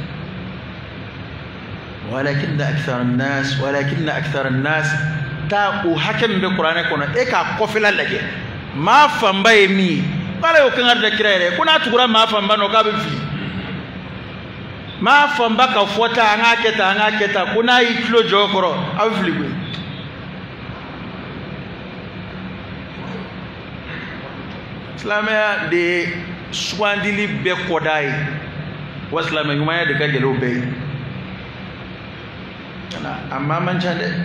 walakinna akthara nnaas walakinna akthara nnaas taa o hakɛ min bɛ kuranɛ kɔnɔ e k'a kɔfɛla lajɛ maa fanba ye min ye k'ale y'o kan ka da kira yɛrɛ ko n'a tugura maa fanba nɔ k'a bɛ fili maa fanba ka fɔta an k'a kɛ tan an k'a kɛ tan ko n'a y'i tulo jɔ o kɔrɔ a bɛ fili koyi silamɛya de ye sugandili bɛɛ kɔda ye wa silamɛ ɲumanya de ka gɛlɛn o bɛɛ ye a maa man ca dɛ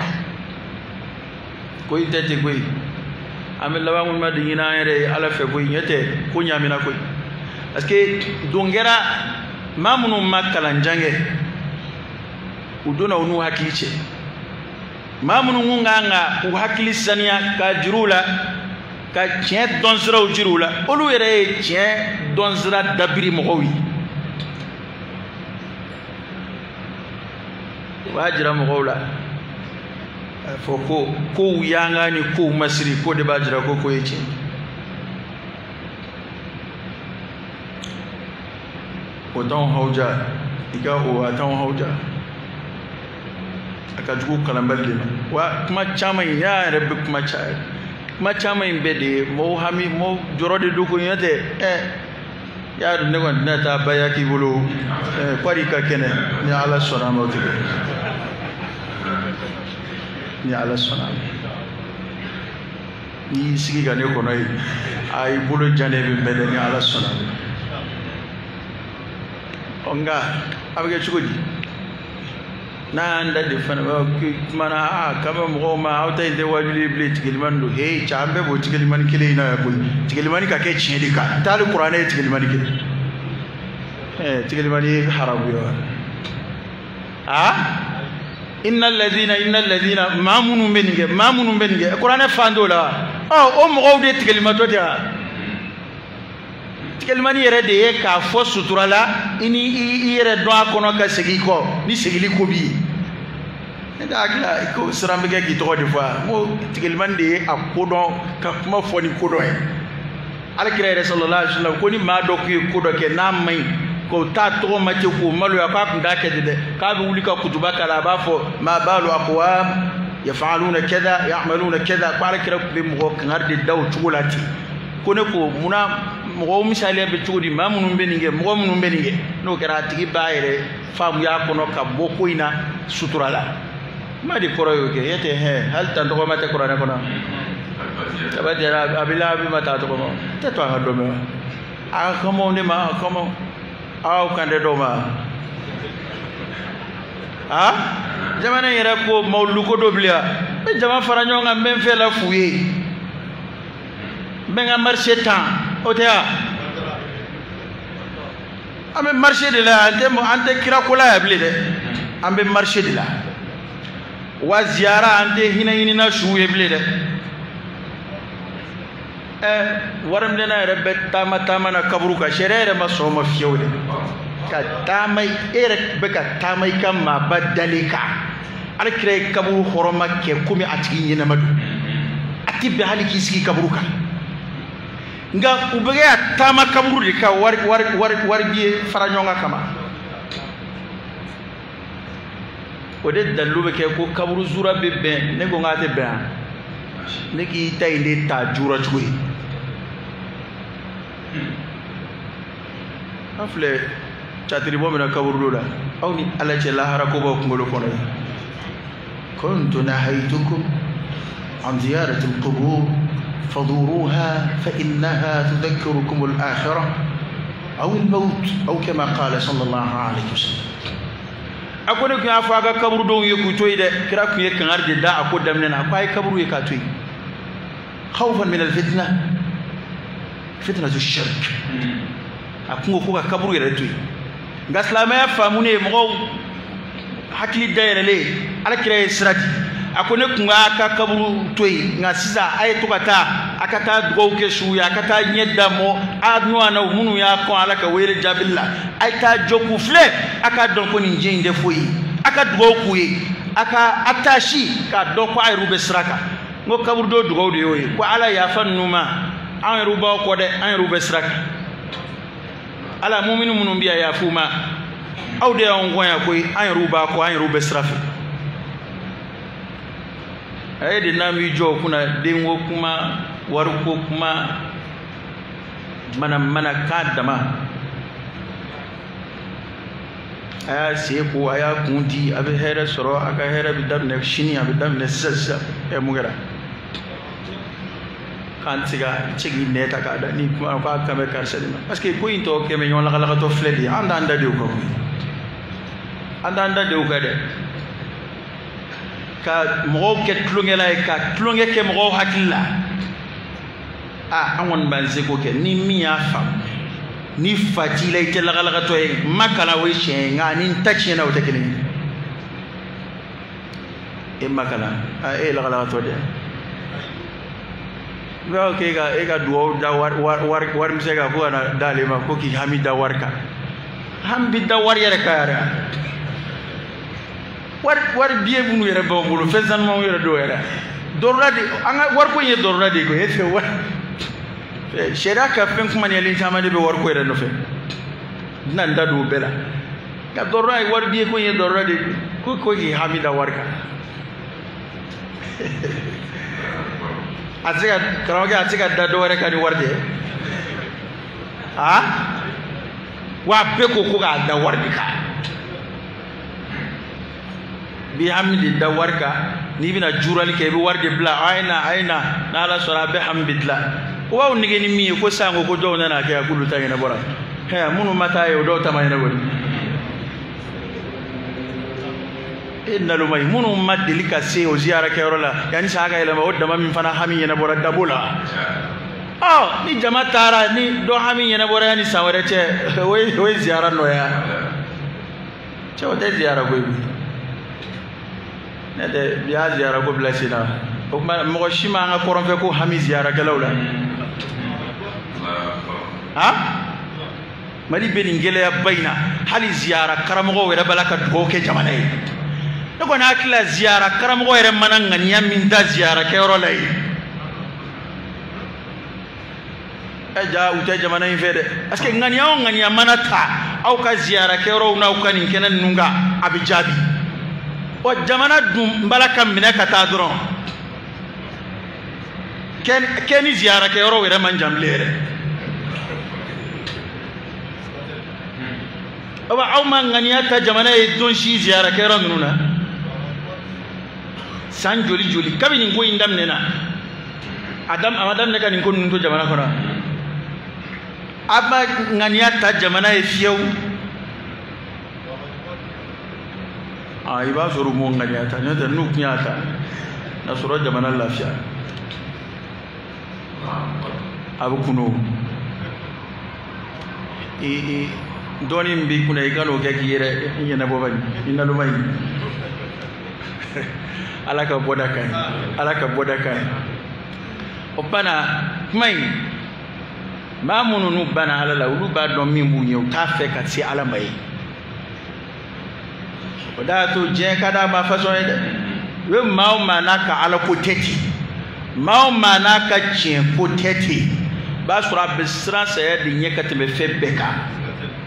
koyi tɛ ten koyi an bɛ laban minnu de ɲini an yɛrɛ ye ala fɛ koyi ɲɛ tɛ ko ɲamina koyi parce que don kɛra maa minnu ma kalanjan kɛ u donna u n'u hakili cɛ maa minnu kun kan ka u hakili saniya ka juru la ka tiɲɛ dɔn siraw jiri u la olu yɛrɛ ye tiɲɛ dɔn sira dabiri mɔgɔw ye u b'a jira mɔgɔw la a fɔ ko kow yanga ni kow masiri ko de b'a jira ko ko ye tiɲɛ o t'anw hawuja i ka o a t'anw hawuja a ka jugu kalanbali de ma wa kuma caman in y'a yɛrɛ bɛ kuma caya kuma caman in bɛɛ de ye mɔgɔw hami mɔgɔw jɔrɔ de don ko ɲɛ tɛ ɛ y'a dɔn ne kɔni tɛna taa baya k'i bolo ɛ kɔri ka kɛnɛ ni ala sɔnna a ma o tɛ kɛ ni ala sɔnna a ma n'i y'i sigi ka ne kɔnɔ ye a y'i bolo jan de bɛ mɛn dɛ ni ala sɔnna a ma ɔ nka a bɛ kɛ cogo di na anda de fana mana a kama mo ma auta inde wajuli bli tigilman do he chambe bo tigilman kile ina ko tigilman ka ke chindi ka tal qur'an e tigilman kile eh tigilman haram yo ah innal ladina innal ladina mamunu benige mamunu benige qur'an fando la oh o mo de tigilman to dia tigilman yere de ka fo sutura la ini yere do akono ka segi ko ni segili ko bi nda akla ko srambe ke ki to de fois mo tigilman de akodo ka kuma fo ni kodo e alkira sallallahu alaihi wasallam ko ni ma do ko kodo ke na mai ko ta to ma te ko malu ya ka kunda ke de ka bi wuli ka kutuba kala ba fo ma balu aqwam yaf'aluna kaza ya'maluna kaza qala kira bi mo ko ngarde daw tugulati ko ne ko muna mo misale be tugudi mamunu beninge mo munu beninge no kera tigi bayre fam ya kono ka boko ina suturala madi koroyo ke yete he hal tan to ko mate korana kono tabati abila bi mata to ko te to ha do me a komo ne ma komo aw kande do ma ha jamana yere ko mawlu ko do blia be jama faranyo ngam ben fe la fuye ben ga marché temps otea ambe marché de la ante mo ante kira ko la yable de ambe marché de la wa ziara ante hina hina na shu yable de eh waram de na rabbe tama tama na kabru ka sherere ma so ma fiyole ka tamai ere be ka tamai kam ma badalika al kire kabru horoma ke kumi atigi yina madu atibe haliki siki kabru ka nga ubege atama kaburu de ka war war war war biye faranyonga kama ode dalube ke ko kaburu zura bebe ne go ngate be ne ki tayinde ta jura chuyi afle chatri bo mena kaburu dola awni ala ce la harako ba ko ngolo kono kuntu nahaytukum an ziyarati alqubur فضوروها فإنها تذكركم الآخرة أو الموت أو كما قال صلى الله عليه وسلم أقول لك يا فاجا كبر دون يكوتوي ده كراك يكنار جدا أقول دمنا أقول كبر يكاتوي خوفا من الفتنة فتنة الشرك أقول كوكا كبر يرتوي غسلا ما يفهموني مغو حكي الدائرة ليه على كلا يسرتي akone kunga aka kaburu toyi nga siza ay tukata akata dugo ke shuya akata nyedda mo adu ana munu ya ko alaka wele jabilla ay ta joku fle aka don ko ni jinde foyi aka dugo kuyi aka atashi ka don ko ay rube sraka ngo kaburu do dugo de yoyi ko ala ya fannuma an ruba ko de an rube sraka ala mu'minu munum biya ya fuma awde on gonya koy an ruba ko an rube sraka ay de nami jo kuna dengo kuma warko kuma mana mana kadama aya se ko aya kundi abe here soro aka here bi damne shini abe damne sassa e mugara kan tiga chigi neta ka da ni kuma ka kame kar selima parce que ko into ke me yon la la to fledi anda anda de ko anda anda de ko de ka mo ke tlunge la ka tlunge ke mo hakilla ah amon banze ko ke ni mi afa ni fatila ite la la to e makala we shenga ni tachi na utekini e makala a e la la to de wa ke ga e ga duo da war war war mi sega ko na dalima ko ki hamida warka hambi da war yere ka yara war war biye bunu yere ba mbulu fezan mo yere do yere dorrade anga war ko ye dorrade ko hefe war sheraka fen kuma ne lin tamade be war ko yere no fe nan da do bela ka dorray war biye ko ye dorrade ko ko ki hamida warka azega karawaga azega da do wore ka ni warde ha wa be ko ko ga da warde ka bi hamdi da warka ni bina jurali ke bi warde bla aina aina na la sura bi hamdillah wa nige ni mi ko sango ko jowna na ka kulu tayina bora he munu mata yo do tamayna woni inna lumay munu ma delika se o ziyara ke rola yani saga ila ma wadda min fana hami yana bora dabula ah ni jama tara ni do hami yana bora yani saware ce wai wai ziyara no ya ce o de ziyara ko bi ne de biya ziyara ko blasina o ma mo shima nga koron fe ko hami ziyara ke lawla ha mari benin gele ya baina hali ziyara karamo wera balaka doke jamane e ko na kila ziyara karamo wera manan ngania min da ziyara ke ro lay e ja uta jamane fede parce que ngania on ngania manata au ka ziyara ke ro na ko nin kenan nunga abijabi o jamana dum balaka mina kata dron ken ken ziyara ke ro wera man jamlere aba aw ma ngania ta jamana e don shi ziyara ke ro nuna san joli joli kabini ko indam nena adam amadam ne kan ko nunto jamana ko na aba ngania ta jamana e fiew ay ba suru mo ngania ta ne da nuk nyata na suru jamana lafiya abu kuno e e doni mbi kuna igano ke kire nyena bobani ina lumai alaka boda kai alaka boda kai opana mai mamunu nu bana alala ulu ba don min bunye ta fe ka ti ala mai oda to je kada ma façon ede we maw manaka ala ko teti maw manaka chien ko teti ba sura bisra sayed nyekati me fe beka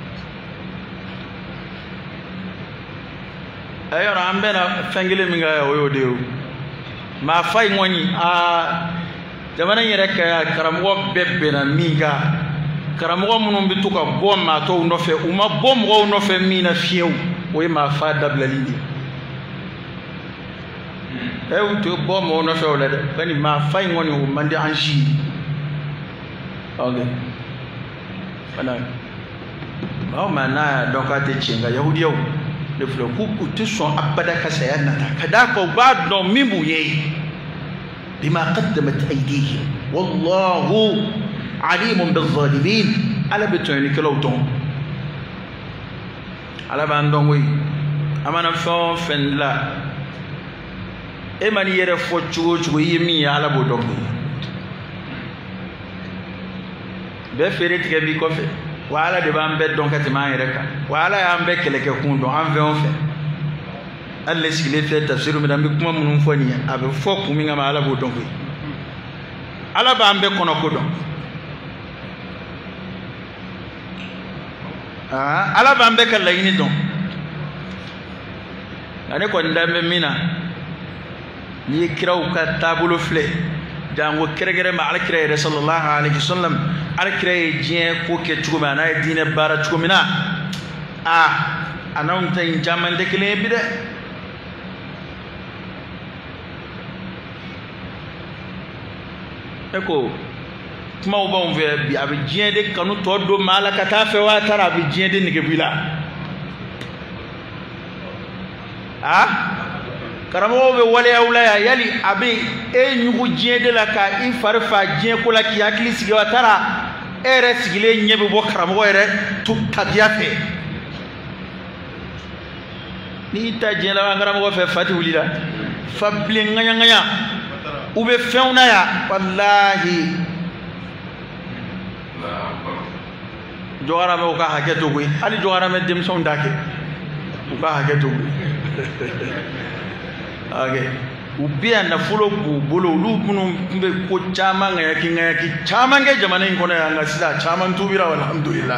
ayoro ambena fengile minga ya oyo deu ma fay ngoni a jamana yere ka karamo bebbe na minga karamo munum bituka bom ma to no fe uma bom go no fe mina fiew o ma fa dabla lidi e u to bom o no fe o lede bani ma fay ngoni o mande anji okay bana ba ma na dokate chinga yahudiyo le flo ku tu son abada ka sayanata kada ko ba do mimbu ye bima qaddamat aydihim wallahu alimun bil zalimin ala betoni kelo ton ala bandon wi amana fo fen la e mani yere fo chugo chugo yimi ala bodon be fere tige bi ko fe wala de ban be don kati man reka wala ya ambe keleke kundo an ve on fe alle sigile fe tafsir mi dambe kuma munun foni abe fo kumi ngama ala bo don ko ala ba ambe kono ko don ah ala ba ambe kala yini don ane ko ndambe mina ni kiraw ka tabulo fle jango keregere ma ala kire sallallahu alaihi wasallam ala kire jien ko ke tuguma na dine bara tugumina ah anon tan jamande kele bide eko kuma o bon ve bi abi jien de kanu to do mala kata fe wa tara abi jien de nige bila ah karamo be wale awlaya yali abi e nyugo jien de la ka i farfa jien ko la ki akli sigi watara ere sigile nyebe bo karamo ere tu tabiate ni ta jien la ngara mo fe fati wulila fable nganya nganya ube feuna ya wallahi jogara me ka haketo gui ali jogara me dem son dake ka haketo gui okay ubia na fulo bu bolo lu kunu mbe ko chama ngaya ki ngaya ki chama nge jamana in kono yanga sida chama tubira alhamdulillah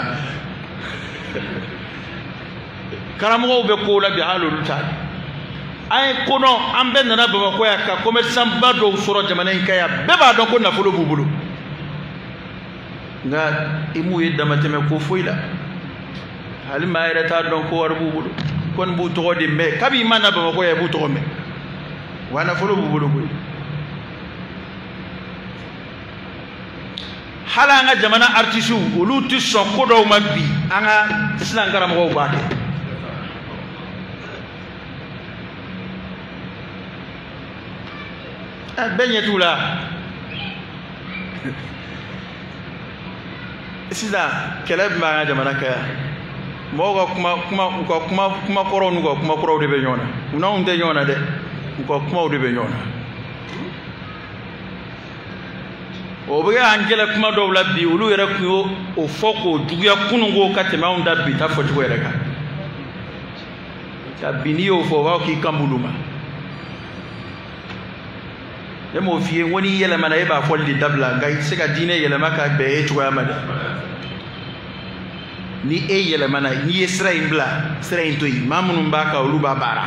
karamo be ko la bi halul ta ay kono ambe na ba ko ya ka commerçant ba do soro jamana in kaya be ba don ko na fulo bu bolo nga imu yedda mateme ko foila hal ma ira ta don ko war bu bolo kon bu to de me kabi mana ba ko ya bu to me wana folo bubulu ko hala nga jamana artisu ulu ti sokko do mabbi anga islam garam go baake benye tula sida keleb ma jamana ka moga kuma kuma ko kuma kuma koro nu ko kuma koro de be nyona una unde nyona de ko kuma de be nyona o be angela kuma do la bi ulu yere ko o foko duya kunungo katema unda bi ta fo ko yere ka ka biniyo fo wa ki kambuluma demo fiye woni yele mana yeba folli dabla ngai sika dine yele maka be e tuwa mada ni e yele mana ni Israel bla Israel to imamunu mbaka uluba bara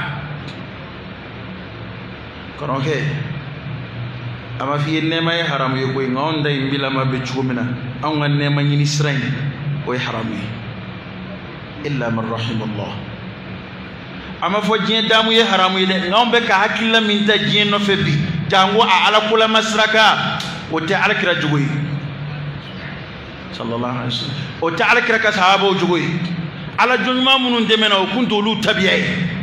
konoke ama fiye nema e haramu ye koy ngonda imbila ma be chugumina an wan nema ni Israel koy haramu illa man rahimallah ama fo jien damu ye haramu ye ngombe ka hakilla min ta jien no febi jango a ala kula masraka o ta ala kira jugoy sallallahu alaihi wasallam o ta ala kira ka sahaba jugoy ala junma munun demena o kunto lu tabiyai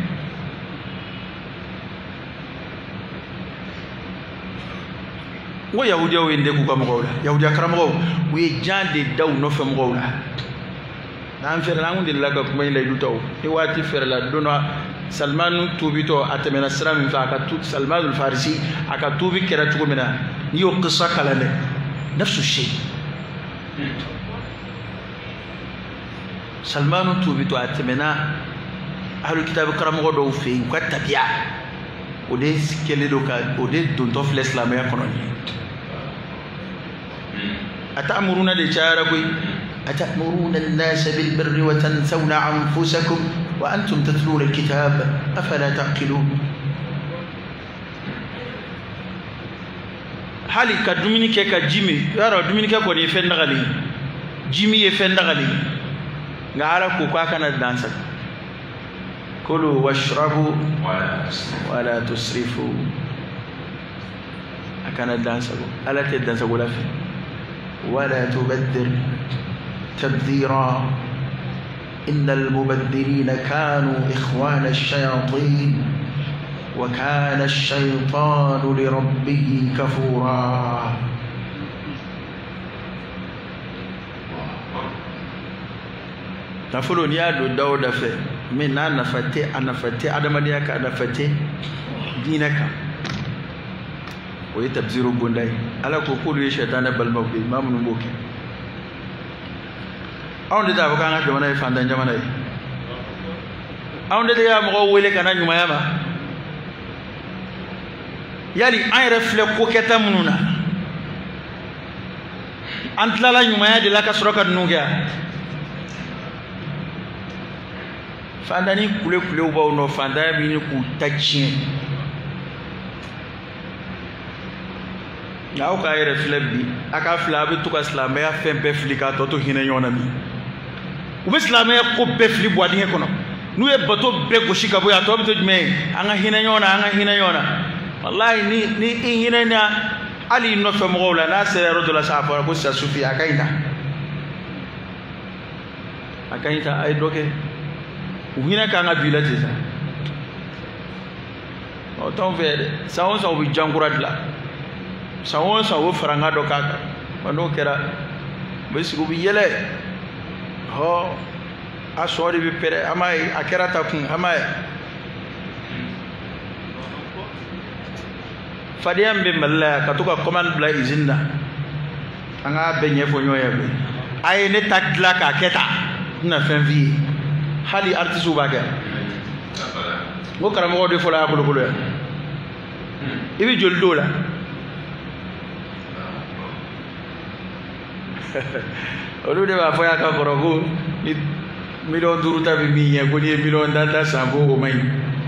wo yahudiya wo inde ku ka mogola yahudiya karamo wo ye jande daw no fe mogola nan fer nan de la ka kuma ila dutaw e wati fer la dona Salman tubito atemena sram fa ka tu Salman al-Farisi aka tubi kera tugumina niyo qissa kalale nafsu shay Salman tubito atemena ahlu kitab karam godo fe ko tabiya ode skele do ka ode don to l'islam ya kononi atamuruna de chara koy atamuruna an-nas bil birri wa tansawna anfusakum وأنتم تتلون الكتاب أفلا تعقلون hali ka dumuni ke ka jimi yaro dumuni ke ko ni fen dagali jimi ye fen dagali ngara ko ka kana dansa kulu washrabu wala tusrifu akana dansa ala te dansa wala fi wala tubaddir tabdira إن المبذرين كانوا إخوان الشياطين وكان الشيطان لربه كفورا نفلون يادو داود في من أنا فتي أنا فتي أدم ديك أنا فتي دينك ويتبذروا بنداي على كوكول الشيطان بالموكي ما من موكي awon da ba kan jamana e fandan jamana e awon da ya mo wele kana nyuma yama yali an reflect ko keta mununa antlala nyuma ya de la ka soroka nunga fandani kule kule uba no fanda bi ni ku tachin yaw ka reflect bi aka fla bi to ka islam ya fempe flika to to hine yona mi ube islam ya ko be fli bo adin kono nu e bato be go shika bo ya to to me anga hina yona anga hina yona wallahi ni ni hina na ali no fe mo wala na se rodula safa bo sa sufi akaina akaita ay doke uhina ka nga bilati sa o ton vede sawon sawo bi jangura dla sawon sawo faranga do kaka wando kera be sigo bi yele ho asori bi pere amai akera ta kun amai fadiam be malla katuka command bla izinda anga benye fo nyoya be ay ne takla ka keta na fin vie hali artisu baga ngo karamo de fola ko ko ibi joldo la olu de ba foya ka korogo ni million duru ta bi mi ye ko ni million data sambo o mai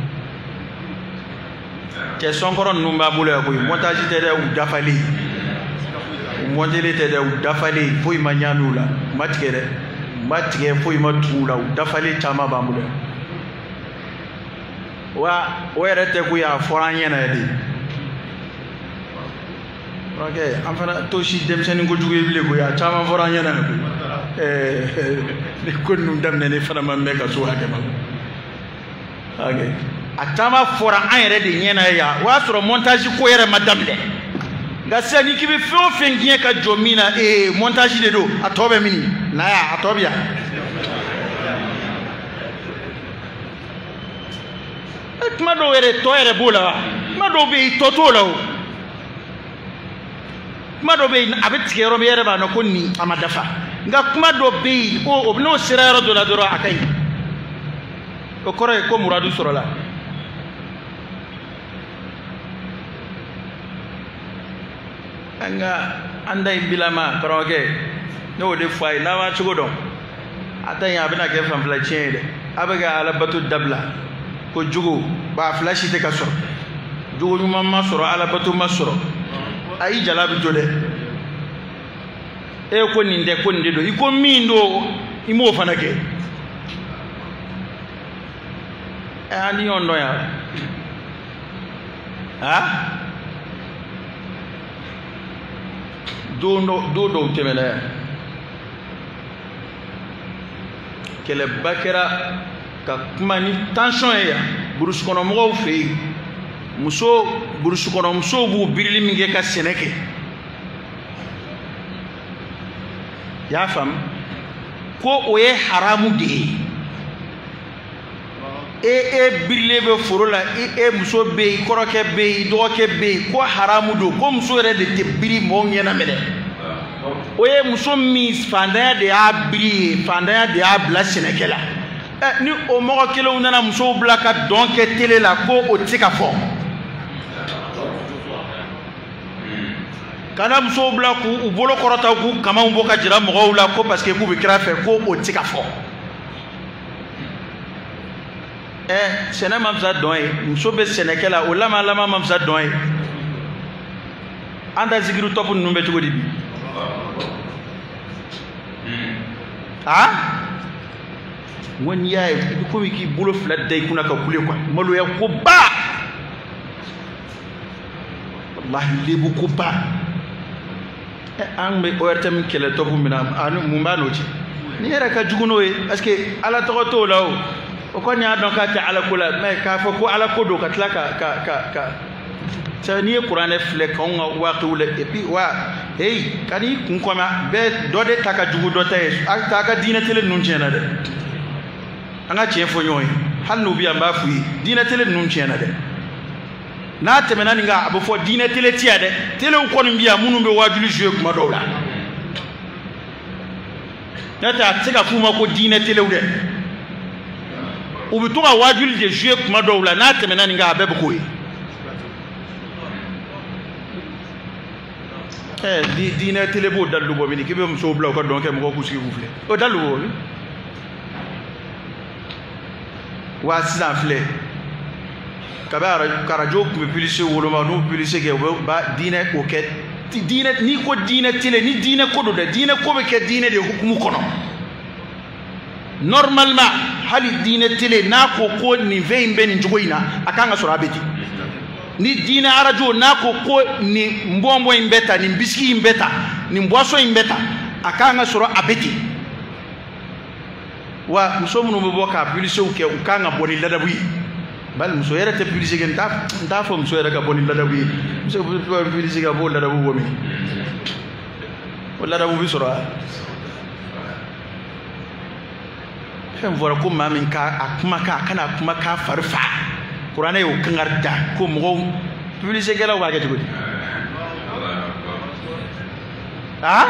ke sonkoron numba bula ko montage te de u dafali montage te de u dafali foi manyamula matkere matige foi matula u dafali chama bambula wa were te ku ya foranya na de okay amfana to shi dem sen ngo juge bile ko ya chama foranya na ko eh ni ko num dam ne fana ma meka so hake ba okay atama fora an yɛrɛ de ɲɛna ya o y'a sɔrɔ montage ko yɛrɛ ma daminɛ nka sisan ni k'i bɛ fɛn o fɛn diɲɛ ka jɔ min na ee montage de don a tɔ bɛ mini na ya a tɔ bɛ yan kuma dɔw yɛrɛ tɔ yɛrɛ b'o la wa kuma dɔw bɛ yen tɔ t'o la o kuma dɔw bɛ yen a bɛ tigɛ yɔrɔ min yɛrɛ b'a dɔn ko nin a ma dafa nka kuma dɔw bɛ yen ko o n'o sera yɔrɔ dɔ la dɔrɔn a ka ɲi o kɔrɔ ye ko muradu sɔrɔla an ka an da in bilama karamɔgɔkɛ ne y'o de fɔ a ye n'a ma cogo dɔn a ta yen a bɛna kɛ fanfɛla tiɲɛ ye dɛ a bɛ ka alabato dabila ko jugu ba fila si tɛ ka sɔrɔ jugu ɲuman ma sɔrɔ alabato ma sɔrɔ a y'i jala bɛ jɔ dɛ e ko nin tɛ ko nin de don i ko min don i m'o fana kɛ ɛ an ni ɲɔgɔn dɔn yan ha don dɔ don dɔw tɛmɛna yan kɛlɛba kɛra ka kuma ni tension ye yan burusi kɔnɔ mɔgɔw fɛ yen muso burusi kɔnɔ musow b'u birili min kɛ ka sɛnɛ kɛ y'a faamu ko o ye haramu de ye e e birilen bɛ foro la e muso bɛ yen kɔrɔkɛ bɛ yen dɔgɔkɛ bɛ yen ko haramu don ko muso yɛrɛ de tɛ biri mɔgɔw ɲɛna minɛ o ye muso min fantanya de y'a biri ye fantanya de y'a bila sɛnɛkɛ la ɛ ni o mɔgɔ kelenw nana musow bila ka dɔn kɛ tele la ko o tɛ se ka fɔ kana musow bila k'u bolo kɔrɔta k'u kamaw bɔ ka jira mɔgɔw la ko parce que k'u bɛ kira fɛ ko o tɛ se ka fɔ ɛ sɛnɛ ma fisa dɔn ye muso bɛ sɛnɛkɛ la o lama lama ma fisa dɔn ye an ta zikiri tɔpu ninnu bɛ cogo di bi ah n ko n'i y'a ye i bɛ komi k'i bolo fila da i kunna ka kule quoi maloya ko ba walahi lebu ko ba ɛ an bɛ O R T M kɛlɛ tɔpu min na ani mun b'a n'o cɛ ni yɛrɛ ka jugu n'o ye parce que ala tɔgɔ t'o la o o kɔni y'a dɔn k'a tɛ ala ko la mɛ k'a fɔ ko ala ko don ka tila ka ka ka ka sɛ n'i ye kuranɛ filɛ k'anw ka waatiw la et puis wa hey ka n'i kun kɔma bɛɛ dɔ de ta ka jugu dɔ ta ye a ta ka diinɛ tele ninnu tiɲɛna dɛ an ka tiɲɛ fɔ ɲɔgɔn ye hali n'u bɛ yan n b'a f'u ye diinɛ tele ninnu tiɲɛna dɛ n'a tɛmɛna nin kan a bɛ fɔ diinɛ tele ti yan dɛ telew kɔni bɛ yan minnu bɛ wajuli jouer kuma dɔw la n'o tɛ a tɛ se ka f'u ma ko diinɛ telew dɛ u bɛ to ka wajuli de jouer kuma dɔw la n'a tɛmɛna nin kan a bɛɛ bɛ k'o ye ɛ diinɛ tele b'o dalilu bɔ min k'i bɛ musow bila u ka dɔn kɛ mɔgɔw k'u sigi k'u filɛ o dalilu bɔ min wa sisan filɛ kabi arajo tun bɛ pilise woloma n'u pilise kɛ u bɛ ba diinɛ o kɛ diinɛ n'i ko diinɛ tele ni diinɛ ko don dɛ diinɛ ko bɛ kɛ diinɛ de hukumu kɔnɔ normalement hali diinɛ tele n'a ko ko nin fɛn in bɛ nin cogo in na a kan ka sɔrɔ a bɛ ten ni diinɛ arajo n'a ko ko nin bɔnbɔn in bɛ ta nin bisiki in bɛ ta nin boisson in bɛ ta a kan ka sɔrɔ a bɛ ten wa muso minnu bɛ bɔ ka publicitéw kɛ u kan ka bɔ ni ladabu ye bali muso yɛrɛ tɛ publicité kɛ n t'a fɔ muso yɛrɛ ka bɔ ni ladabu ye muso bɛ publicité kɛ a b'o ladabu bɔ min o ladabu bɛ sɔrɔ a fɛn fɔra ko maa min ka a kumakan a kana a kumakan fari fa kuranɛ y'o kankari da ko mɔgɔw publicité kɛlaw b'a kɛ cogo di ah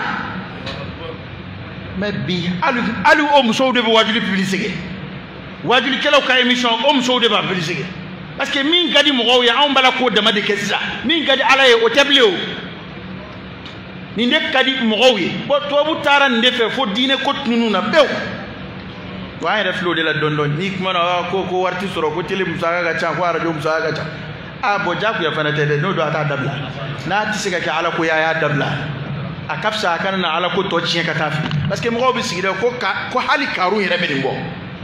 mais bi hali hali o musow de bɛ wajuli publicité kɛ wajulikɛlaw ka émission o musow de b'a publicité kɛ parce que min ka di mɔgɔw ye anw b'ala k'o dama de kɛ sisan min ka di ala ye o tɛ bilen o nin de ka di mɔgɔw ye bon tubabu taara nin de fɛ fo diinɛ ko tununu na pewu wa an yɛrɛ filɛ o de la dɔɔni dɔɔni n'i kumana ko ko wari tɛ sɔrɔ ko tele musaka ka ca ko arajo musaka ka ca a bon jagoya fana tɛ dɛ n'o don a t'a dabila n'a tɛ se ka kɛ ala ko ye a y'a dabila a ka fisa a kana na ala ko tɔ tiɲɛ ka taa fɛ parce que mɔgɔw bɛ sigi dɛ ko ka ko hali kaaru yɛrɛ bɛ nin bɔ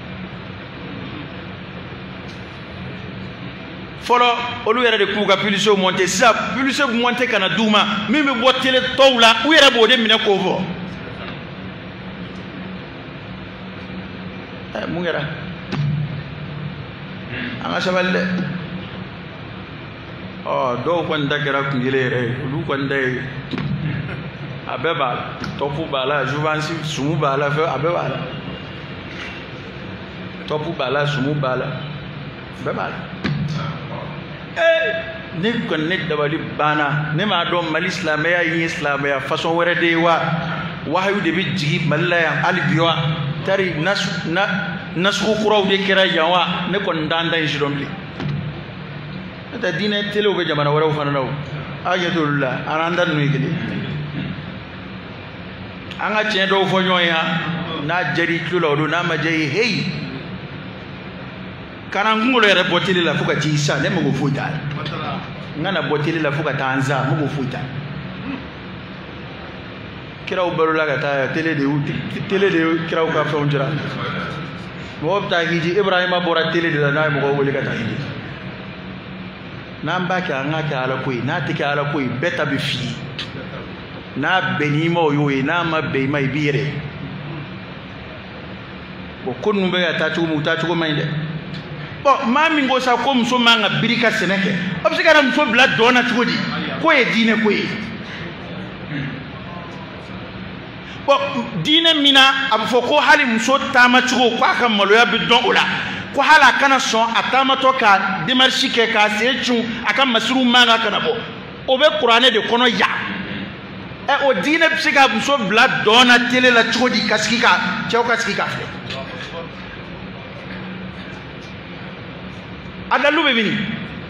fɔlɔ olu yɛrɛ de k'u ka publicité monter sisan publicité monter kana d'u ma min bɛ bɔ télé tɔw la u yɛrɛ b'o de minɛ k'o fɔ ɛ mun kɛra anga saballe oh do ko ndagara ku ngilere lu ko ndey abeba topu bala juvansi sumu bala fe abeba topu bala sumu bala beba eh ne ko ne dabali bana ne ma do mal islamaya yi islamaya façon wéré de wa wahayu de bi jigi malaya albiwa tari nas na nasu kuraw de kira yawa ne ko ndanda injiromli ta dine tele o be jamana wara fana naw ayatullah ananda nu yigili anga cien do fo nyoya na jari tulo do na ma jey hey kana ngulo re botili la fuka ci isa ne mo futa ngana botili la fuka tanza mo futa kiraw barula ga ta tele de tele de kiraw ka fa unjira mo ta hiji ibrahima bora tele de na mo ko woli ka ta hiji nan ba ka nga ka ala koy na tike ala koy beta be fi na benimo yoy na ma be mai bire bo konu be ta tu mu ta tu ko mai de bo mami ngo sa ko mso manga birika seneke obsigara mso bla dona tu di ko e dine ko e bo dine mina abfo ko hali mso tama tu ko ka maloya be don ola ko hala kana son atama to ka demarche ke ka sechu aka masru manga kana bo o be qur'ane de kono ya e o dine psika so bla dona tele la chodi kaskika chao kaskika fle adalu be bini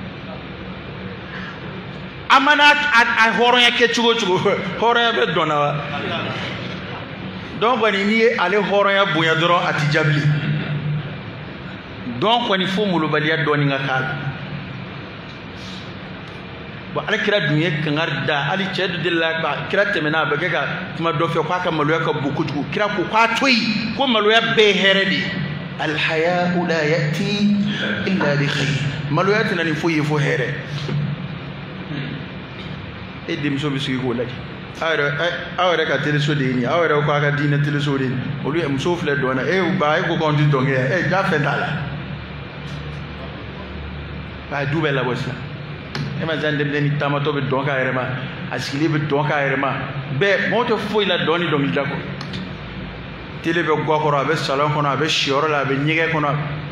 amana a horo ya ke chugo chugo horo ya be dona wa donc bani ni ale horo ya bunya doro atijabli donc on faut mulo baliya doni nga kal bo ala kira dunye kangarda ali chedu dilla ba kira temena ba ga kuma do fe kwa ka malo ka bukutu kira ko kwa toyi ko malo ya be heredi al haya la yati illa li khayr malo ya tinani fo yefo here e dim so bisu ko laji awre awre ka tele so de ni awre ko ka dina tele so de olu em so fle dona e ba e ko konti donge e ja fe dala ba dube la bossa e ma zande ni tamato be donka erema askili be donka erema be moto foi la doni dongi dako tele be gokoro abe salon kono abe shioro la be nyige kono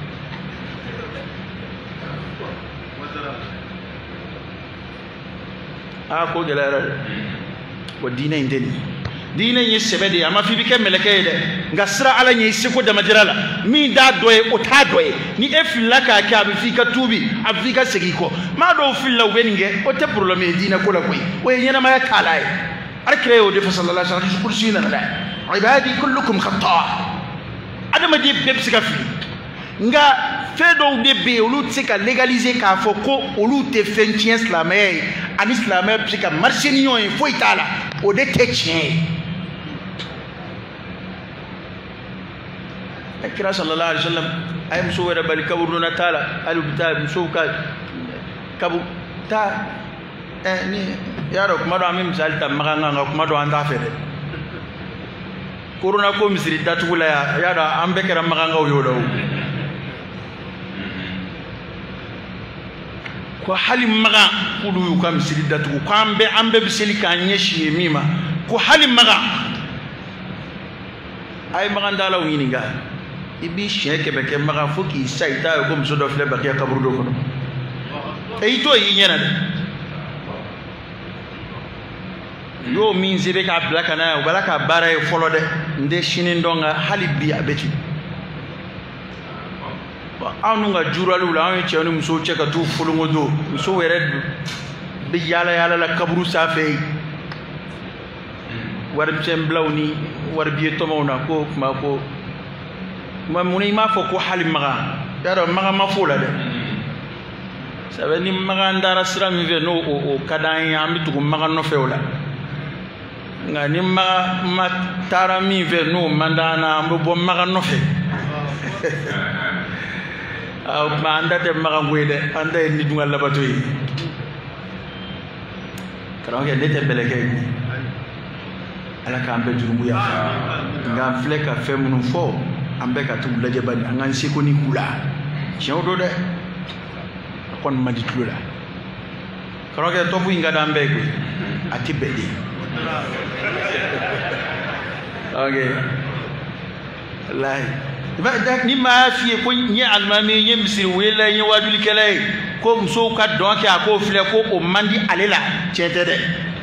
a ko gelara wa dina indeni dina yi sebede ama fi bi ke meleke de ngasra ala nyi siko da madirala mi da doye o ta doye ni e filaka ka bi fi ka tubi afrika segiko ma do filla wenige o te problème dina ko la koy o yena ma kala ay arkre o de sallallahu alaihi wasallam kursi na la ibadi kullukum khata adama di bebsi ka fi nga fedo de be olu tsika légaliser ka foko olu te fentien islamé an islamé psika marchenio e foi tala o de techien akira sallallahu alaihi wasallam ay muso wera bal kaburu na tala alu bitab muso ka kabu ta eh ni yaro kuma do amim misal ta maganga nga kuma do anda fere corona ko misri datugula ya yada ambe kera maganga yo do ko hali maga kudu yu kam misri datugu ko ambe ambe biseli ka nyeshi mima ko hali maga ay maganda la wini ga ibi sheke beke maga foki saita ko mso do fle bakiya kaburu do kono e to yi nyana yo min zibe ka blaka na wala ka bara e folo de nde shinin donga hali bi abeti anu nga juralu la anu chenu mso cheka tu fulungo do mso were bi yala yala la kaburu safe war blawni war bi tomona ko ma ko ma muni ma fo ko hali maga yaro maga ma fula de sabe ni maga ndara sira mi ve no o kadan ya mi tugu maga no fewla nga ni maga ma tara mi ve no mandana mbo bo maga no fe aw ma anda de maga ngoyde anda ni dungal labato yi karaw ke nete beleke ala ka ambe jurumbu ya nga fleka femunu fo ambe ka tu laje bani angan siko ni kula chew do de kon madi tulula karoke to fu inga dambe ko ati bedi okay wallahi ba da ni ma fi ko ni almami ni misir wela ni wadul kele ko mso ka donke ako fle ko o mandi alela chetede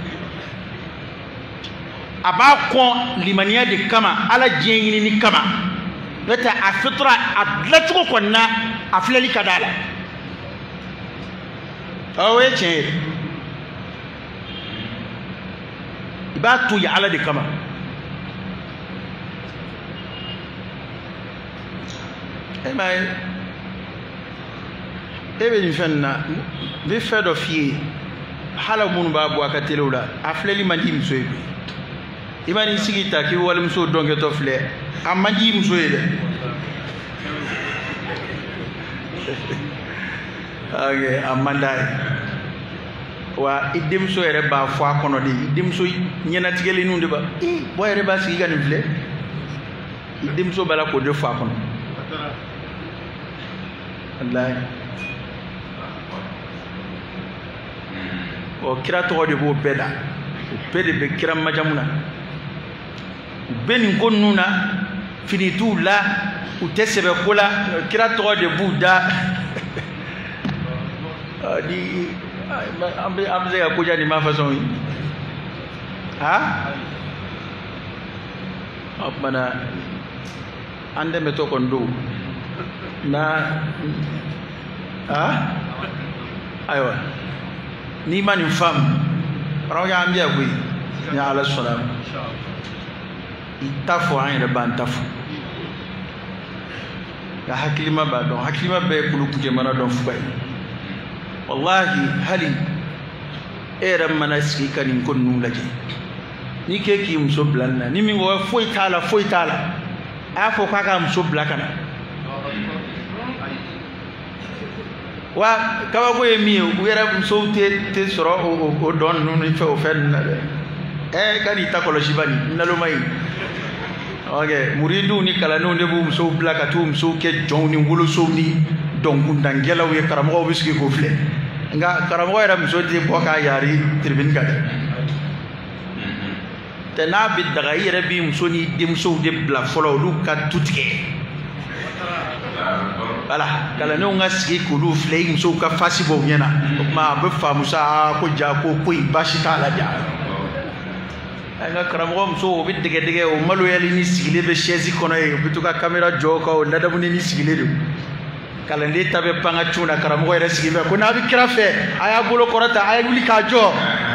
aba ko limaniya de kama ala jengini ni kama lata afitra adlatu ko na aflali kadala awe chen iba tu ya ala de kama e mai ebe ni fenna be fedo fi hala mun ba bo akatelula aflali mandi msoyi imani sigita ki wala mso donge to fle amadi mso yede age amandai wa idem so yere ba fo akono de idem so nyena tigele nunde ba eh bo yere ba siga ni fle idem so bala ko de fo akono wallahi o kira to de bo beda bede be kira majamuna benin konnuna finitu la utesebe kola kira to de buda di ambe amze ya kuja ni mafason ha apana ande meto kondo na ha aywa ni mani fam rawa ambia gui ya ala salam itafu ayre bantafu ya hakilima ba don hakilima be kulu kuje mana don fubai wallahi hali era manaski kanin konnu laje ni keki mso blanna ni mi wo foi tala foi tala afo kaka mso blakana wa kawa ko emi o yera mso te te soro o o don nu ni fe o fe na de e kani takolo shibani nalo mai okay muridu ni kala no ndebu mso blaka tu mso ke joni wolo so ni donc ndangela we karamo biski ko fle nga karamo era mso de boka yari tribune gade tena bi daga yere bi mso ni dem so de bla folo lu ka tutke wala kala no nga ski ko lu fle mso ka fasi bo nyana ma be fa musa ko ja ko ko bashi kala ja nga karamo mso bi dege dege o malu yali ni sigile be chaise kono e bituka camera joka o nadabu ni sigile do kala ndi tabe panga tuna karamo yere sigile ko na bi krafe aya bolo korata aya wuli ka jo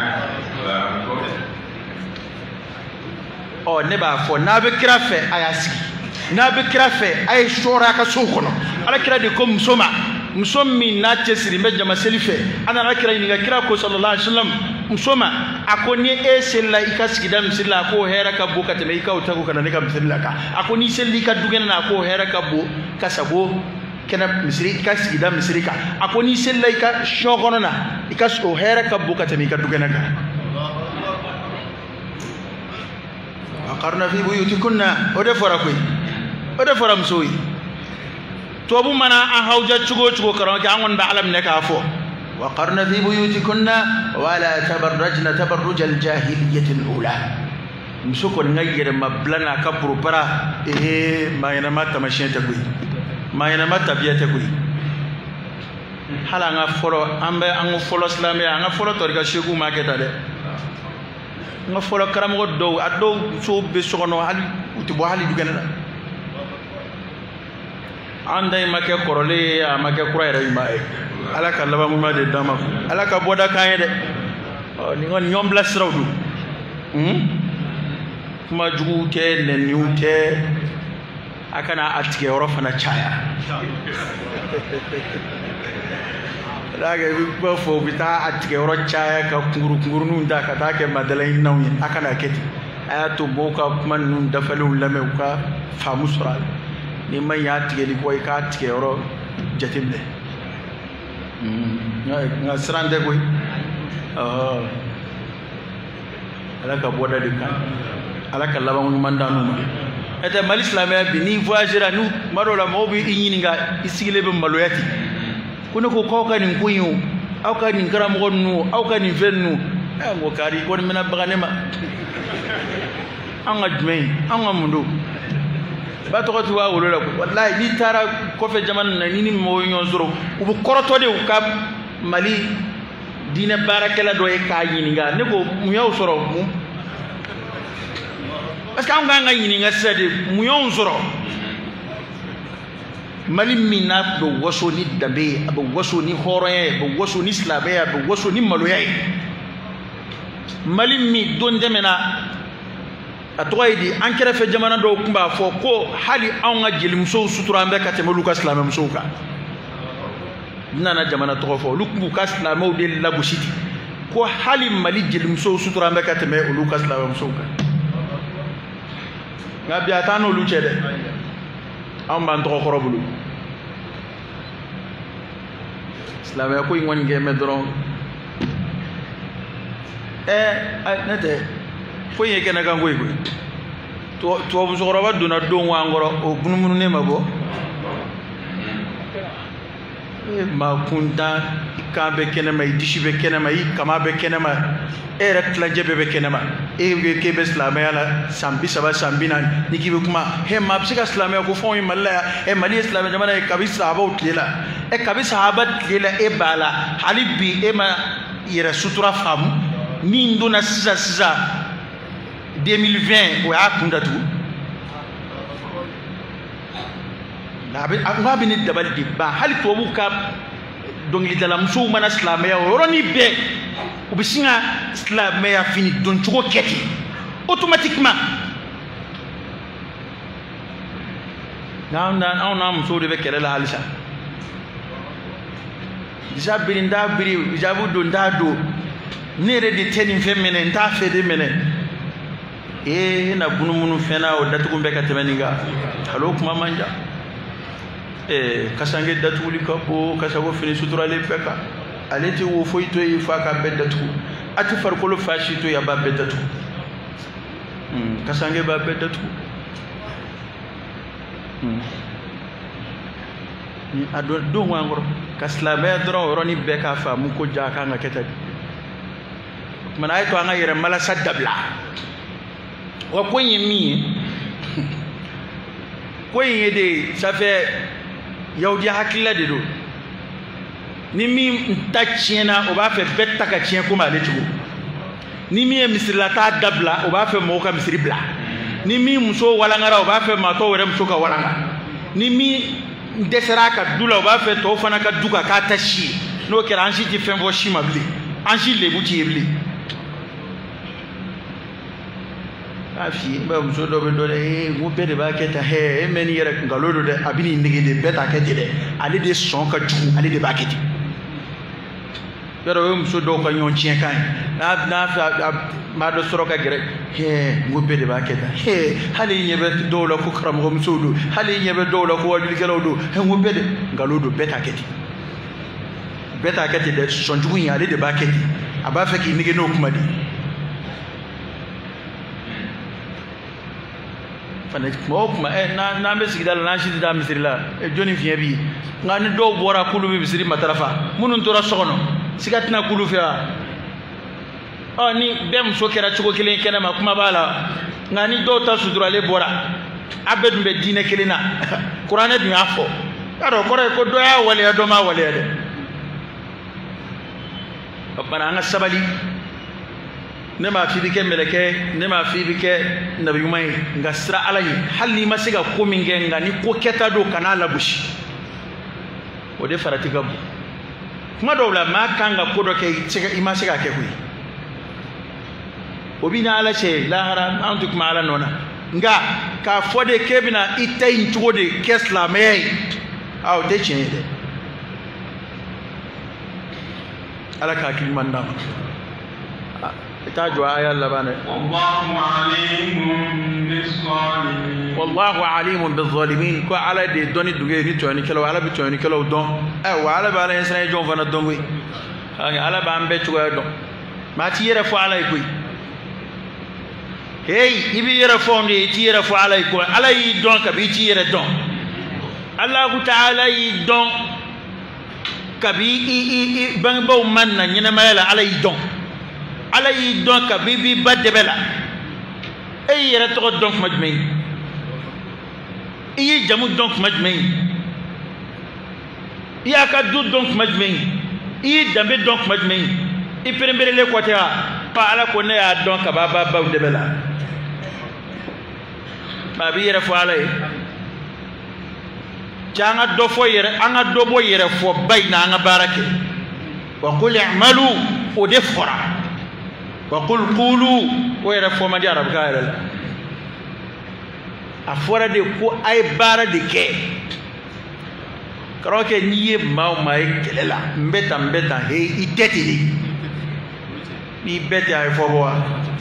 o ne ba fo na bi krafe aya sigi na bi krafe ay shora ka so kono ala kira de ko msoma msomi na tesiri me jama selife ana ala kira ni ga kira ko sallallahu alaihi wasallam msoma akoni esella ikaskida msilla ko hera ka boka te me ka utago kana ne ka msilla ka akoni selli ka dugena na ko hera ka bo kasago kena misri ikaskida misri ka akoni sella ka shogono na ikasko hera ka boka te me ka dugena ka aqarna fi buyutikunna ode fora koy ode fora msoyi tobu mana an hawja chugo chugo karon ka angon ba alam ne ka fo وقرن في بيوتكن ولا تبرجن تبرج الجاهلية الأولى مسكون غير مبلنا كبر برا إيه ما ينما تمشين تقوي ما ينما تبيه تقوي حالا أنا فلو أمبى أنا فلو سلامي أنا فلو توريكا شيكو ما كده ده أنا فلو كرام قد دو أدو شو بسونو هل وتبوا هل يدقنا عندي ما كقرولي ما كقرأي رأي ala ka laba mu ma de dama ala ka boda kan de ni ngon ñom la srawdu hmm kuma jugu te ne niute akana atike woro fana chaya daga bi ba fo bita atike woro chaya ka kunguru kunguru nun da ka ta ke madalai nawni akana keti ayatu boka man nun dafalu lame ka famu sural ni man ya atike li koy ka atike woro jatimle nga srande koy oh ala ka boda de kan ala ka laba mun mandanu ete mal islamia bi ni voyagera nu marola mo bi inyini nga isigile be maloyati kuna ko ko ka nin kunyu aw ka nin karam gonnu aw ka nin fennu e ngo kari ko mina bagane ma anga dmei anga mundu ba to ko tuwa wolo la wallahi ni tara ko fe jaman na ni ni mo nyon zoro ubu koroto de ka mali dina barakela do e ka yininga ne ko mu yaw soro mu parce que an ga nga yininga sade mu yaw soro mali mina do waso ni dambe abo waso ni horoye abo waso ni slabe abo waso ni maloye mali mi don demena atoyidi an kere fe jamana do kumba fo ko hali an ga jeli muso sutura ambe ka teme lukas islam muso ka nana jamana to fo luku ka islam o de la bushiti ko hali mali jeli muso sutura ambe ka teme lukas islam muso ka ngabi atano lu chede am ban to korobulu islam ya ko ngoni ngeme dron eh nete fo yeke na gango iko to to bu sogoro ba duna don wa ngoro o bunumunu ne mabo e ma kunta ka be kenema dishi be kenema yi kama be kenema e rek la jebe be kenema e be ke be islam ya la sambi saba sambi na nikibe kuma he ma psika islam ya ko fon yi malla e mali islam jamana e kabi sahaba utlela e kabi sahaba tlela e bala halibi e ma ira sutura famu ni ndona sisa sisa deux mille vingt wa akunda tu nabe ngabe ni dabal di ba hali to buka dongi dala muso mana islamaya roni be ubisinga islamaya fini don chuko keti automatiquement na na on na muso de be kere la halisa déjà birinda biri jabu do ndado nere de tenin femene nta fede mene e na bunumunu fena o datu kumbe ka temeninga halo kuma manja e kasange datu lika bo kasago fini sutura le peka aleti wo foito yi fa ka bedatu ati farkolo fashi to ya ba bedatu hmm kasange ba bedatu hmm ni ado do ngoro kaslame dron roni beka fa mu ko jaka nga ketadi mana ay to nga yere mala sadabla wa kwenye mi kwenye de ça fait yaudi hakilla de do ni mi ntachena o ba fe betta ka chien kuma le tugo ni mi e misilata dabla o ba fe mo ka misiri bla ni mi muso walangara o ba fe ma to were muso ka walanga ni mi desera ka dula o ba fe to fana ka duka ka tashi no kera anji ti fembo shima bli anji le buti ebli afi ba muso do be do e mo be de ba keta he men yere ngalodo de abini ndigi de beta keti de ali de son ka ju ali de ba keti yoro muso do ko nyon chien kan na na ma do soro ka gere he mo be de ba keta he hali nyebe do la ko kram ko muso do hali nyebe do la ko wadi gelo do he mo be de ngalodo beta keti beta keti de son ju yin ali de ba keti aba fe ki ndigi no kuma di kuma eh na na be sigidala na shi da misrila e joni fiye bi ngani do bora kulu bi bisiri matarafa munun tora sokono sigatina kulu fiya o ni bem so kera chugo kelen kena ma kuma bala ngani do ta sudurale bora abedu be dine kelena qur'ane du afo aro kore ko do ya wale do ma wale de bana nga sabali ne ma fi bike meleke ne ma fi bike nabi umay nga sira alayi halli ma siga ko minge nga ni ko keta do kana la bushi o de farati gabu kuma do la ma kanga ko do ke siga ima siga ke hui obina ala che la haram antu kuma ala nona nga ka fode kebina itay ntode kesla me aw de chede ala ka kilmanda تاجوا آية اللبانة والله عليم بالظالمين والله عليم بالظالمين كو على دي دوني دوغي نيتوني كلو على بيتوني كلو دون اي وعلى بالا انسان جون فانا دون وي على بام بيتو دون ما تي يرفو على كوي هي يبي يرفو دي تي يرفو على كوي على يي دون كبي تي ير دون الله تعالى يي دون kabi i i bangbaw man na nyina mayala ala yi don ala yi don kabi bi badebela ay yara to donc majmay yi jamu donc majmay ya ka du donc majmay yi dambe donc majmay i perembere le ko ta pa ala ko ne ya donc baba ba debela ba bi yara fo ala janga do fo yere anga do bo yere fo bayna anga barake wa qul i'malu udfara wa qul qulu wa yere fo ma di arab ka yere afora de ko ay bara de ke karo ke niye ma ma kelela mbeta mbeta he itetili ni beta ay fo bo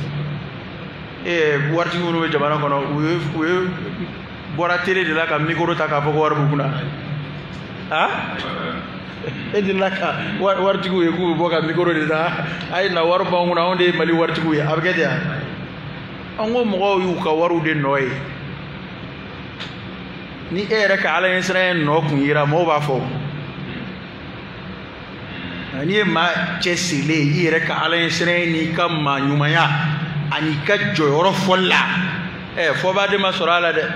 e warti ngoro jabana kono we we bora télé de la ka micro ta ka fo war bu kuna ha edi la ka warti ku ku bo ka micro de ta ay na war ba nguna onde mali warti ku ya abgede ya ango mo yu ka waru de noy ni ere ka ala israel no kun yira mo ba fo ani ma chesile ire ka ala israel ni kam ma nyumaya ani ka joyoro folla e fo ba de ma sorala de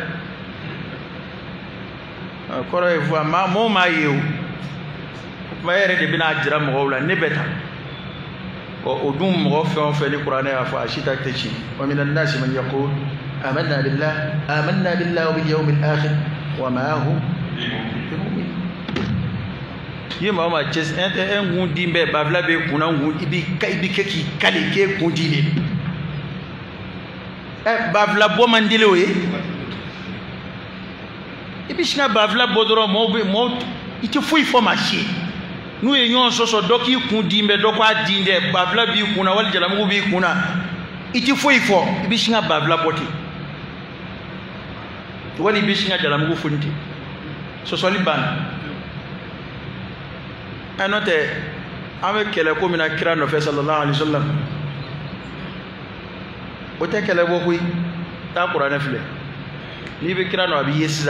koro e fo ma mo ma yew ma yere de bina jira mo wala ne beta o dum mo fe fe ni qur'ana ya fa ashita tachi wa min an-nas man yaqul amanna billah amanna billahi wa bil yawmil akhir wa ma hum bimu'min yema ma ches ente en gundi be bavla be kuna gundi bi kay bi keki kale ke gundi le e bavla bo mandile we ibishna bavla bodoro mo be mo iti fui formashi nu e nyon soso doki kundi mbe dokwa dinde bavla bi kuna wal jalamu bi kuna iti fui fo ibishna bavla boti wani ibishna jalamu funti soso liban anote ame kele ko mina kira no fe sallallahu alaihi wasallam o te kele bo kuy ta qur'an file ni be kira no abi yesiza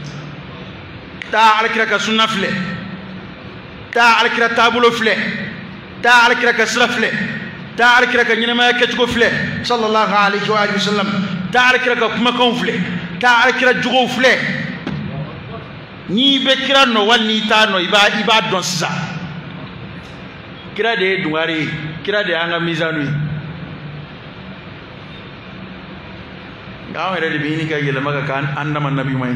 ta al kira ka sunna file ta al kira tabulo file ta al kira ka sra file ta al kira ka nyina ma ke ko file sallallahu alaihi wa alihi wasallam ta al kira ka kuma kon file ta al kira jugo file ni be kira no wani ta no iba iba don siza kira de dungari kira de anga mizanu gawo re bi ni ka yele maka kan annama nabi mai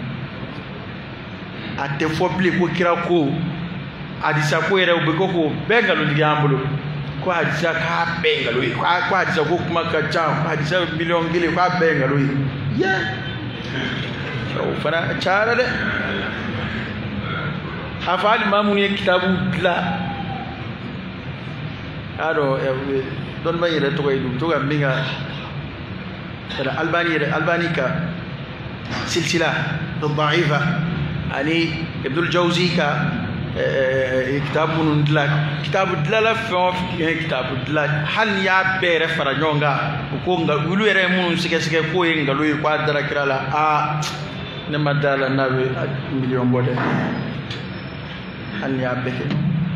ate fobli ko kira ko hadisa ko yere be ko ko bengalu digambulo ko hadisa ka bengalu ko ko hadisa ko kuma ka cha hadisa million gile ko bengalu ya so fara chara de hafal mamun ye kitabu la ado don ba yere to koy dum to ga minga ada albani albani ka silsila dha'ifa ani ibn al-jawzi ka kitab mun dlak kitab dlala fa kitab dlak hal ya bere faranyonga ko nga wulu yere mun sike sike ko yen ngalo yi kwa dara kirala a ne madala nawe million bode hal ya beke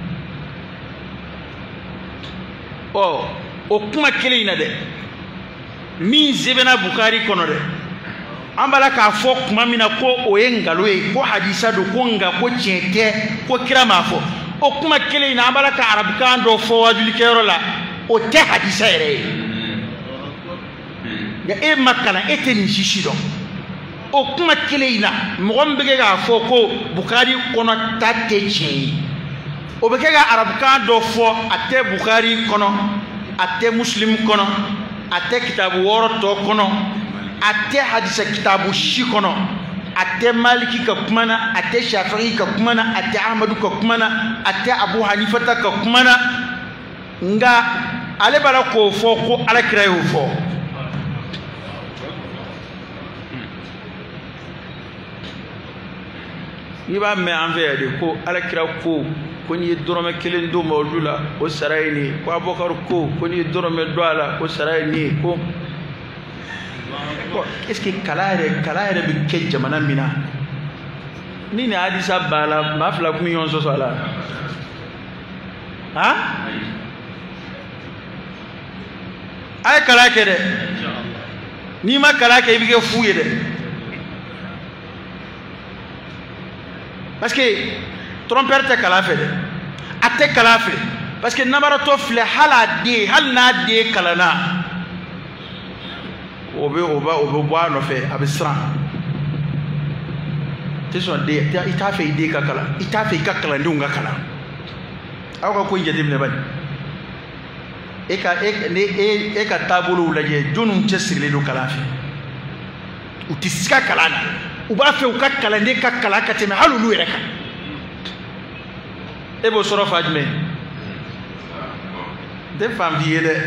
o o kuma kelina de min zebena Bukhari kono de ambala ka fo kuma mina ko o engalo e ko hadisa do ko nga ko chete ko kirama fo o kuma kelina ambala ka arabkan do fo wajuli kero la o te hadisa ere ya e makala eteni shishido o kuma kelina mo gombe ga fo ko Bukhari kono tate che o be ga arabkan do fo ate Bukhari kono ate Muslim kono ate kitabu woro to kono ate hadisa kitabu shi kono ate Maliki ka kumana ate Shafi'i ka kumana ate Ahmadu ka kumana ate Abu Hanifa ka kumana nga ale bala ko fo ko ala kirayo fo iba me anve de ko ala kira ko ko ni dorome kelen do mawlula o sarayni ko Abubakar ko ko ni dorome doala o sarayni ko est-ce que kalare kalare bi ke jamana mina ni ni hadisa bala mafla kumi yon so sala ha ay kala ke de ni ma kala ke bi ke fuye de parce que trompeur te kala fe de ate kala fe parce que namara to fle hala de hal na de kala na obe oba obe boa no fe abisra te so de ita fe de ka kala ita fe ka kala ndunga kala aw ka ko njedim ne bani e ka e ne e ka tabulu laje junum tesile do kala fe utiska kala na uba fe ka kala ne ka kala ka teme halulu reka e bo soro fajme de fam vie de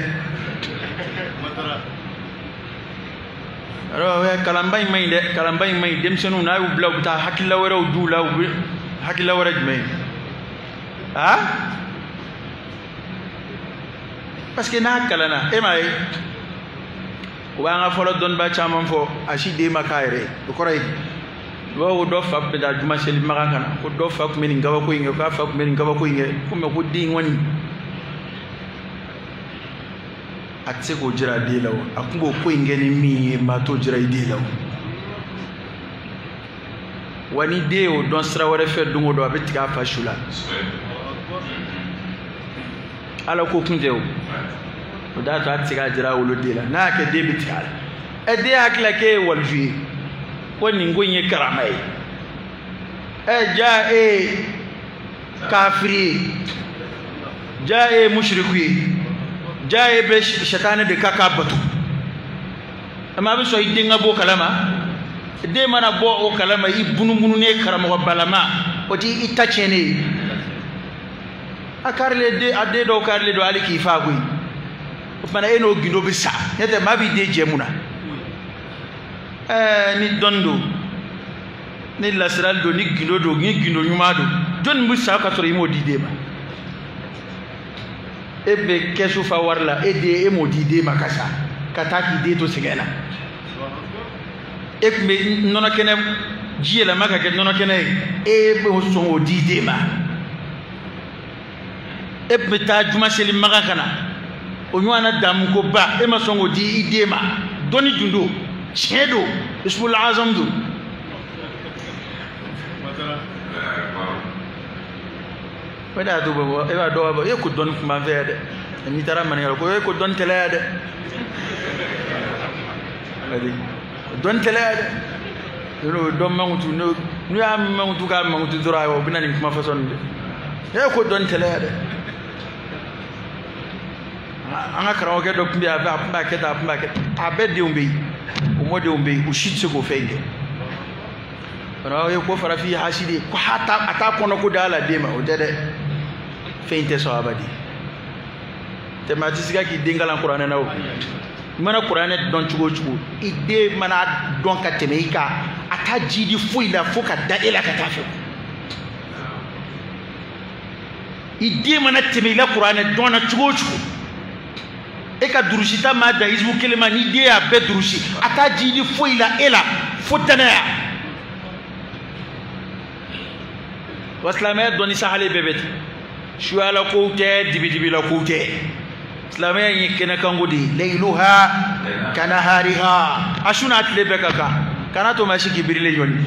aro we kalambay may de kalambay may dem senu na yu blaw ta hakilla wara du law hakilla wara jme ha parce que na kalana e may wa nga folo don ba chamam fo ashi de makayre ko ray wo do fa be da juma sel maka kana ko do fa ko men ngawa ko inge ko fa ko men ngawa ko inge ko me ko di ngoni atse ko jira de law akungo ko inge ni mi ma to jira de law wani de o don sra wore fe dungo do abeti ka fa shula ala ko kunje o da to atse ka jira wolo de la na ke de bitikala e de akla ke walfi wani ngonye karamai e ja e kafiri ja e mushriki ja e be shatana de kaka batu amma bi so idinga bo kalama de mana bo o kalama ibunu munu ne karama wa balama o ti itachene akarle de ade do karle do aliki fagui mana eno gindo bi sa yete mabi de jemuna eh ni dondo ni lasral do ni gindo do ni gindo nyuma do jon bu sa ka to imo dide ba ebe kesu fa warla ede emo dide makasa kataki de to sigena ek me nono kene jiela maka ke nono kene ebe so o dide ma ebe ta juma seli maka kana o nywana dam ko ba e ma so o di ide ma doni dundo chedo ismul azam du wada do bo e wa do bo e ko don kuma vede ni tara man ko e ko don telede ali don telede no do mangutu no nu am mangutu ka mangutu dura yo binani kuma façon de e ko don telede anga karawo ke do kumbi aba pamba ke da pamba ke abede umbi umode umbi ushitse ko fenge rawo ko farafi hasidi ko hata ata kono ko dala dema o dede feinte so abadi tematisiga ki dingala qur'ana nawo mana qur'ana don chugo chugo ide mana don ka temeika ata jidi fuila foka daela ka tafe ide mana temeila qur'ana don na chugo chugo e ka durushita ma da hizbu kelema ni de ya be durushi ata jidi fuila ela fotana waslamay doni sahale bebet shuala ko te dibi dibi la ko te islamay yi kena kangudi layluha kanahariha ashuna atlebe kaka kana to mashi kibrile yoni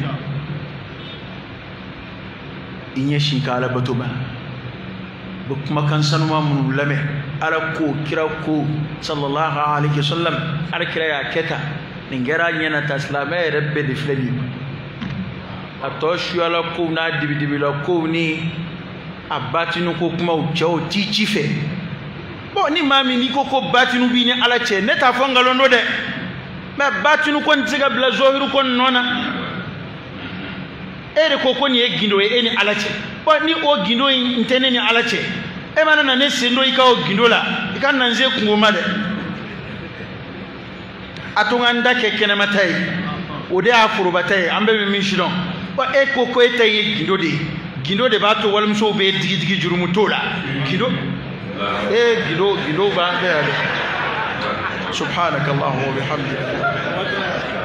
inye shinkala batuma bukuma kan sanuma mun lame ala ko kira ko sallallahu alaihi wasallam ala kira ya keta ningera nyana ta islamay rabbe di flani atoshu ala ko na dibi dibi la ko ni abatinu ko kuma o chawo tichi fe bo ni mami ni ko ko batinu bi ni ala che neta fonga londo de ma batinu ko ntiga bla zohiru ko nona ere ko ko ni e gindo e ni ala che bo ni o gindo intene ni ala che e mana na ne sendo ika o gindo la ika nanze kungoma de atunga ndake kene matai ode afuru batai ambe mi shidon ba e ko ko etaye gindo de gindo de bato walum so be digi digi jurumu tola gindo e gindo gindo ba be subhanakallahumma wa bihamdika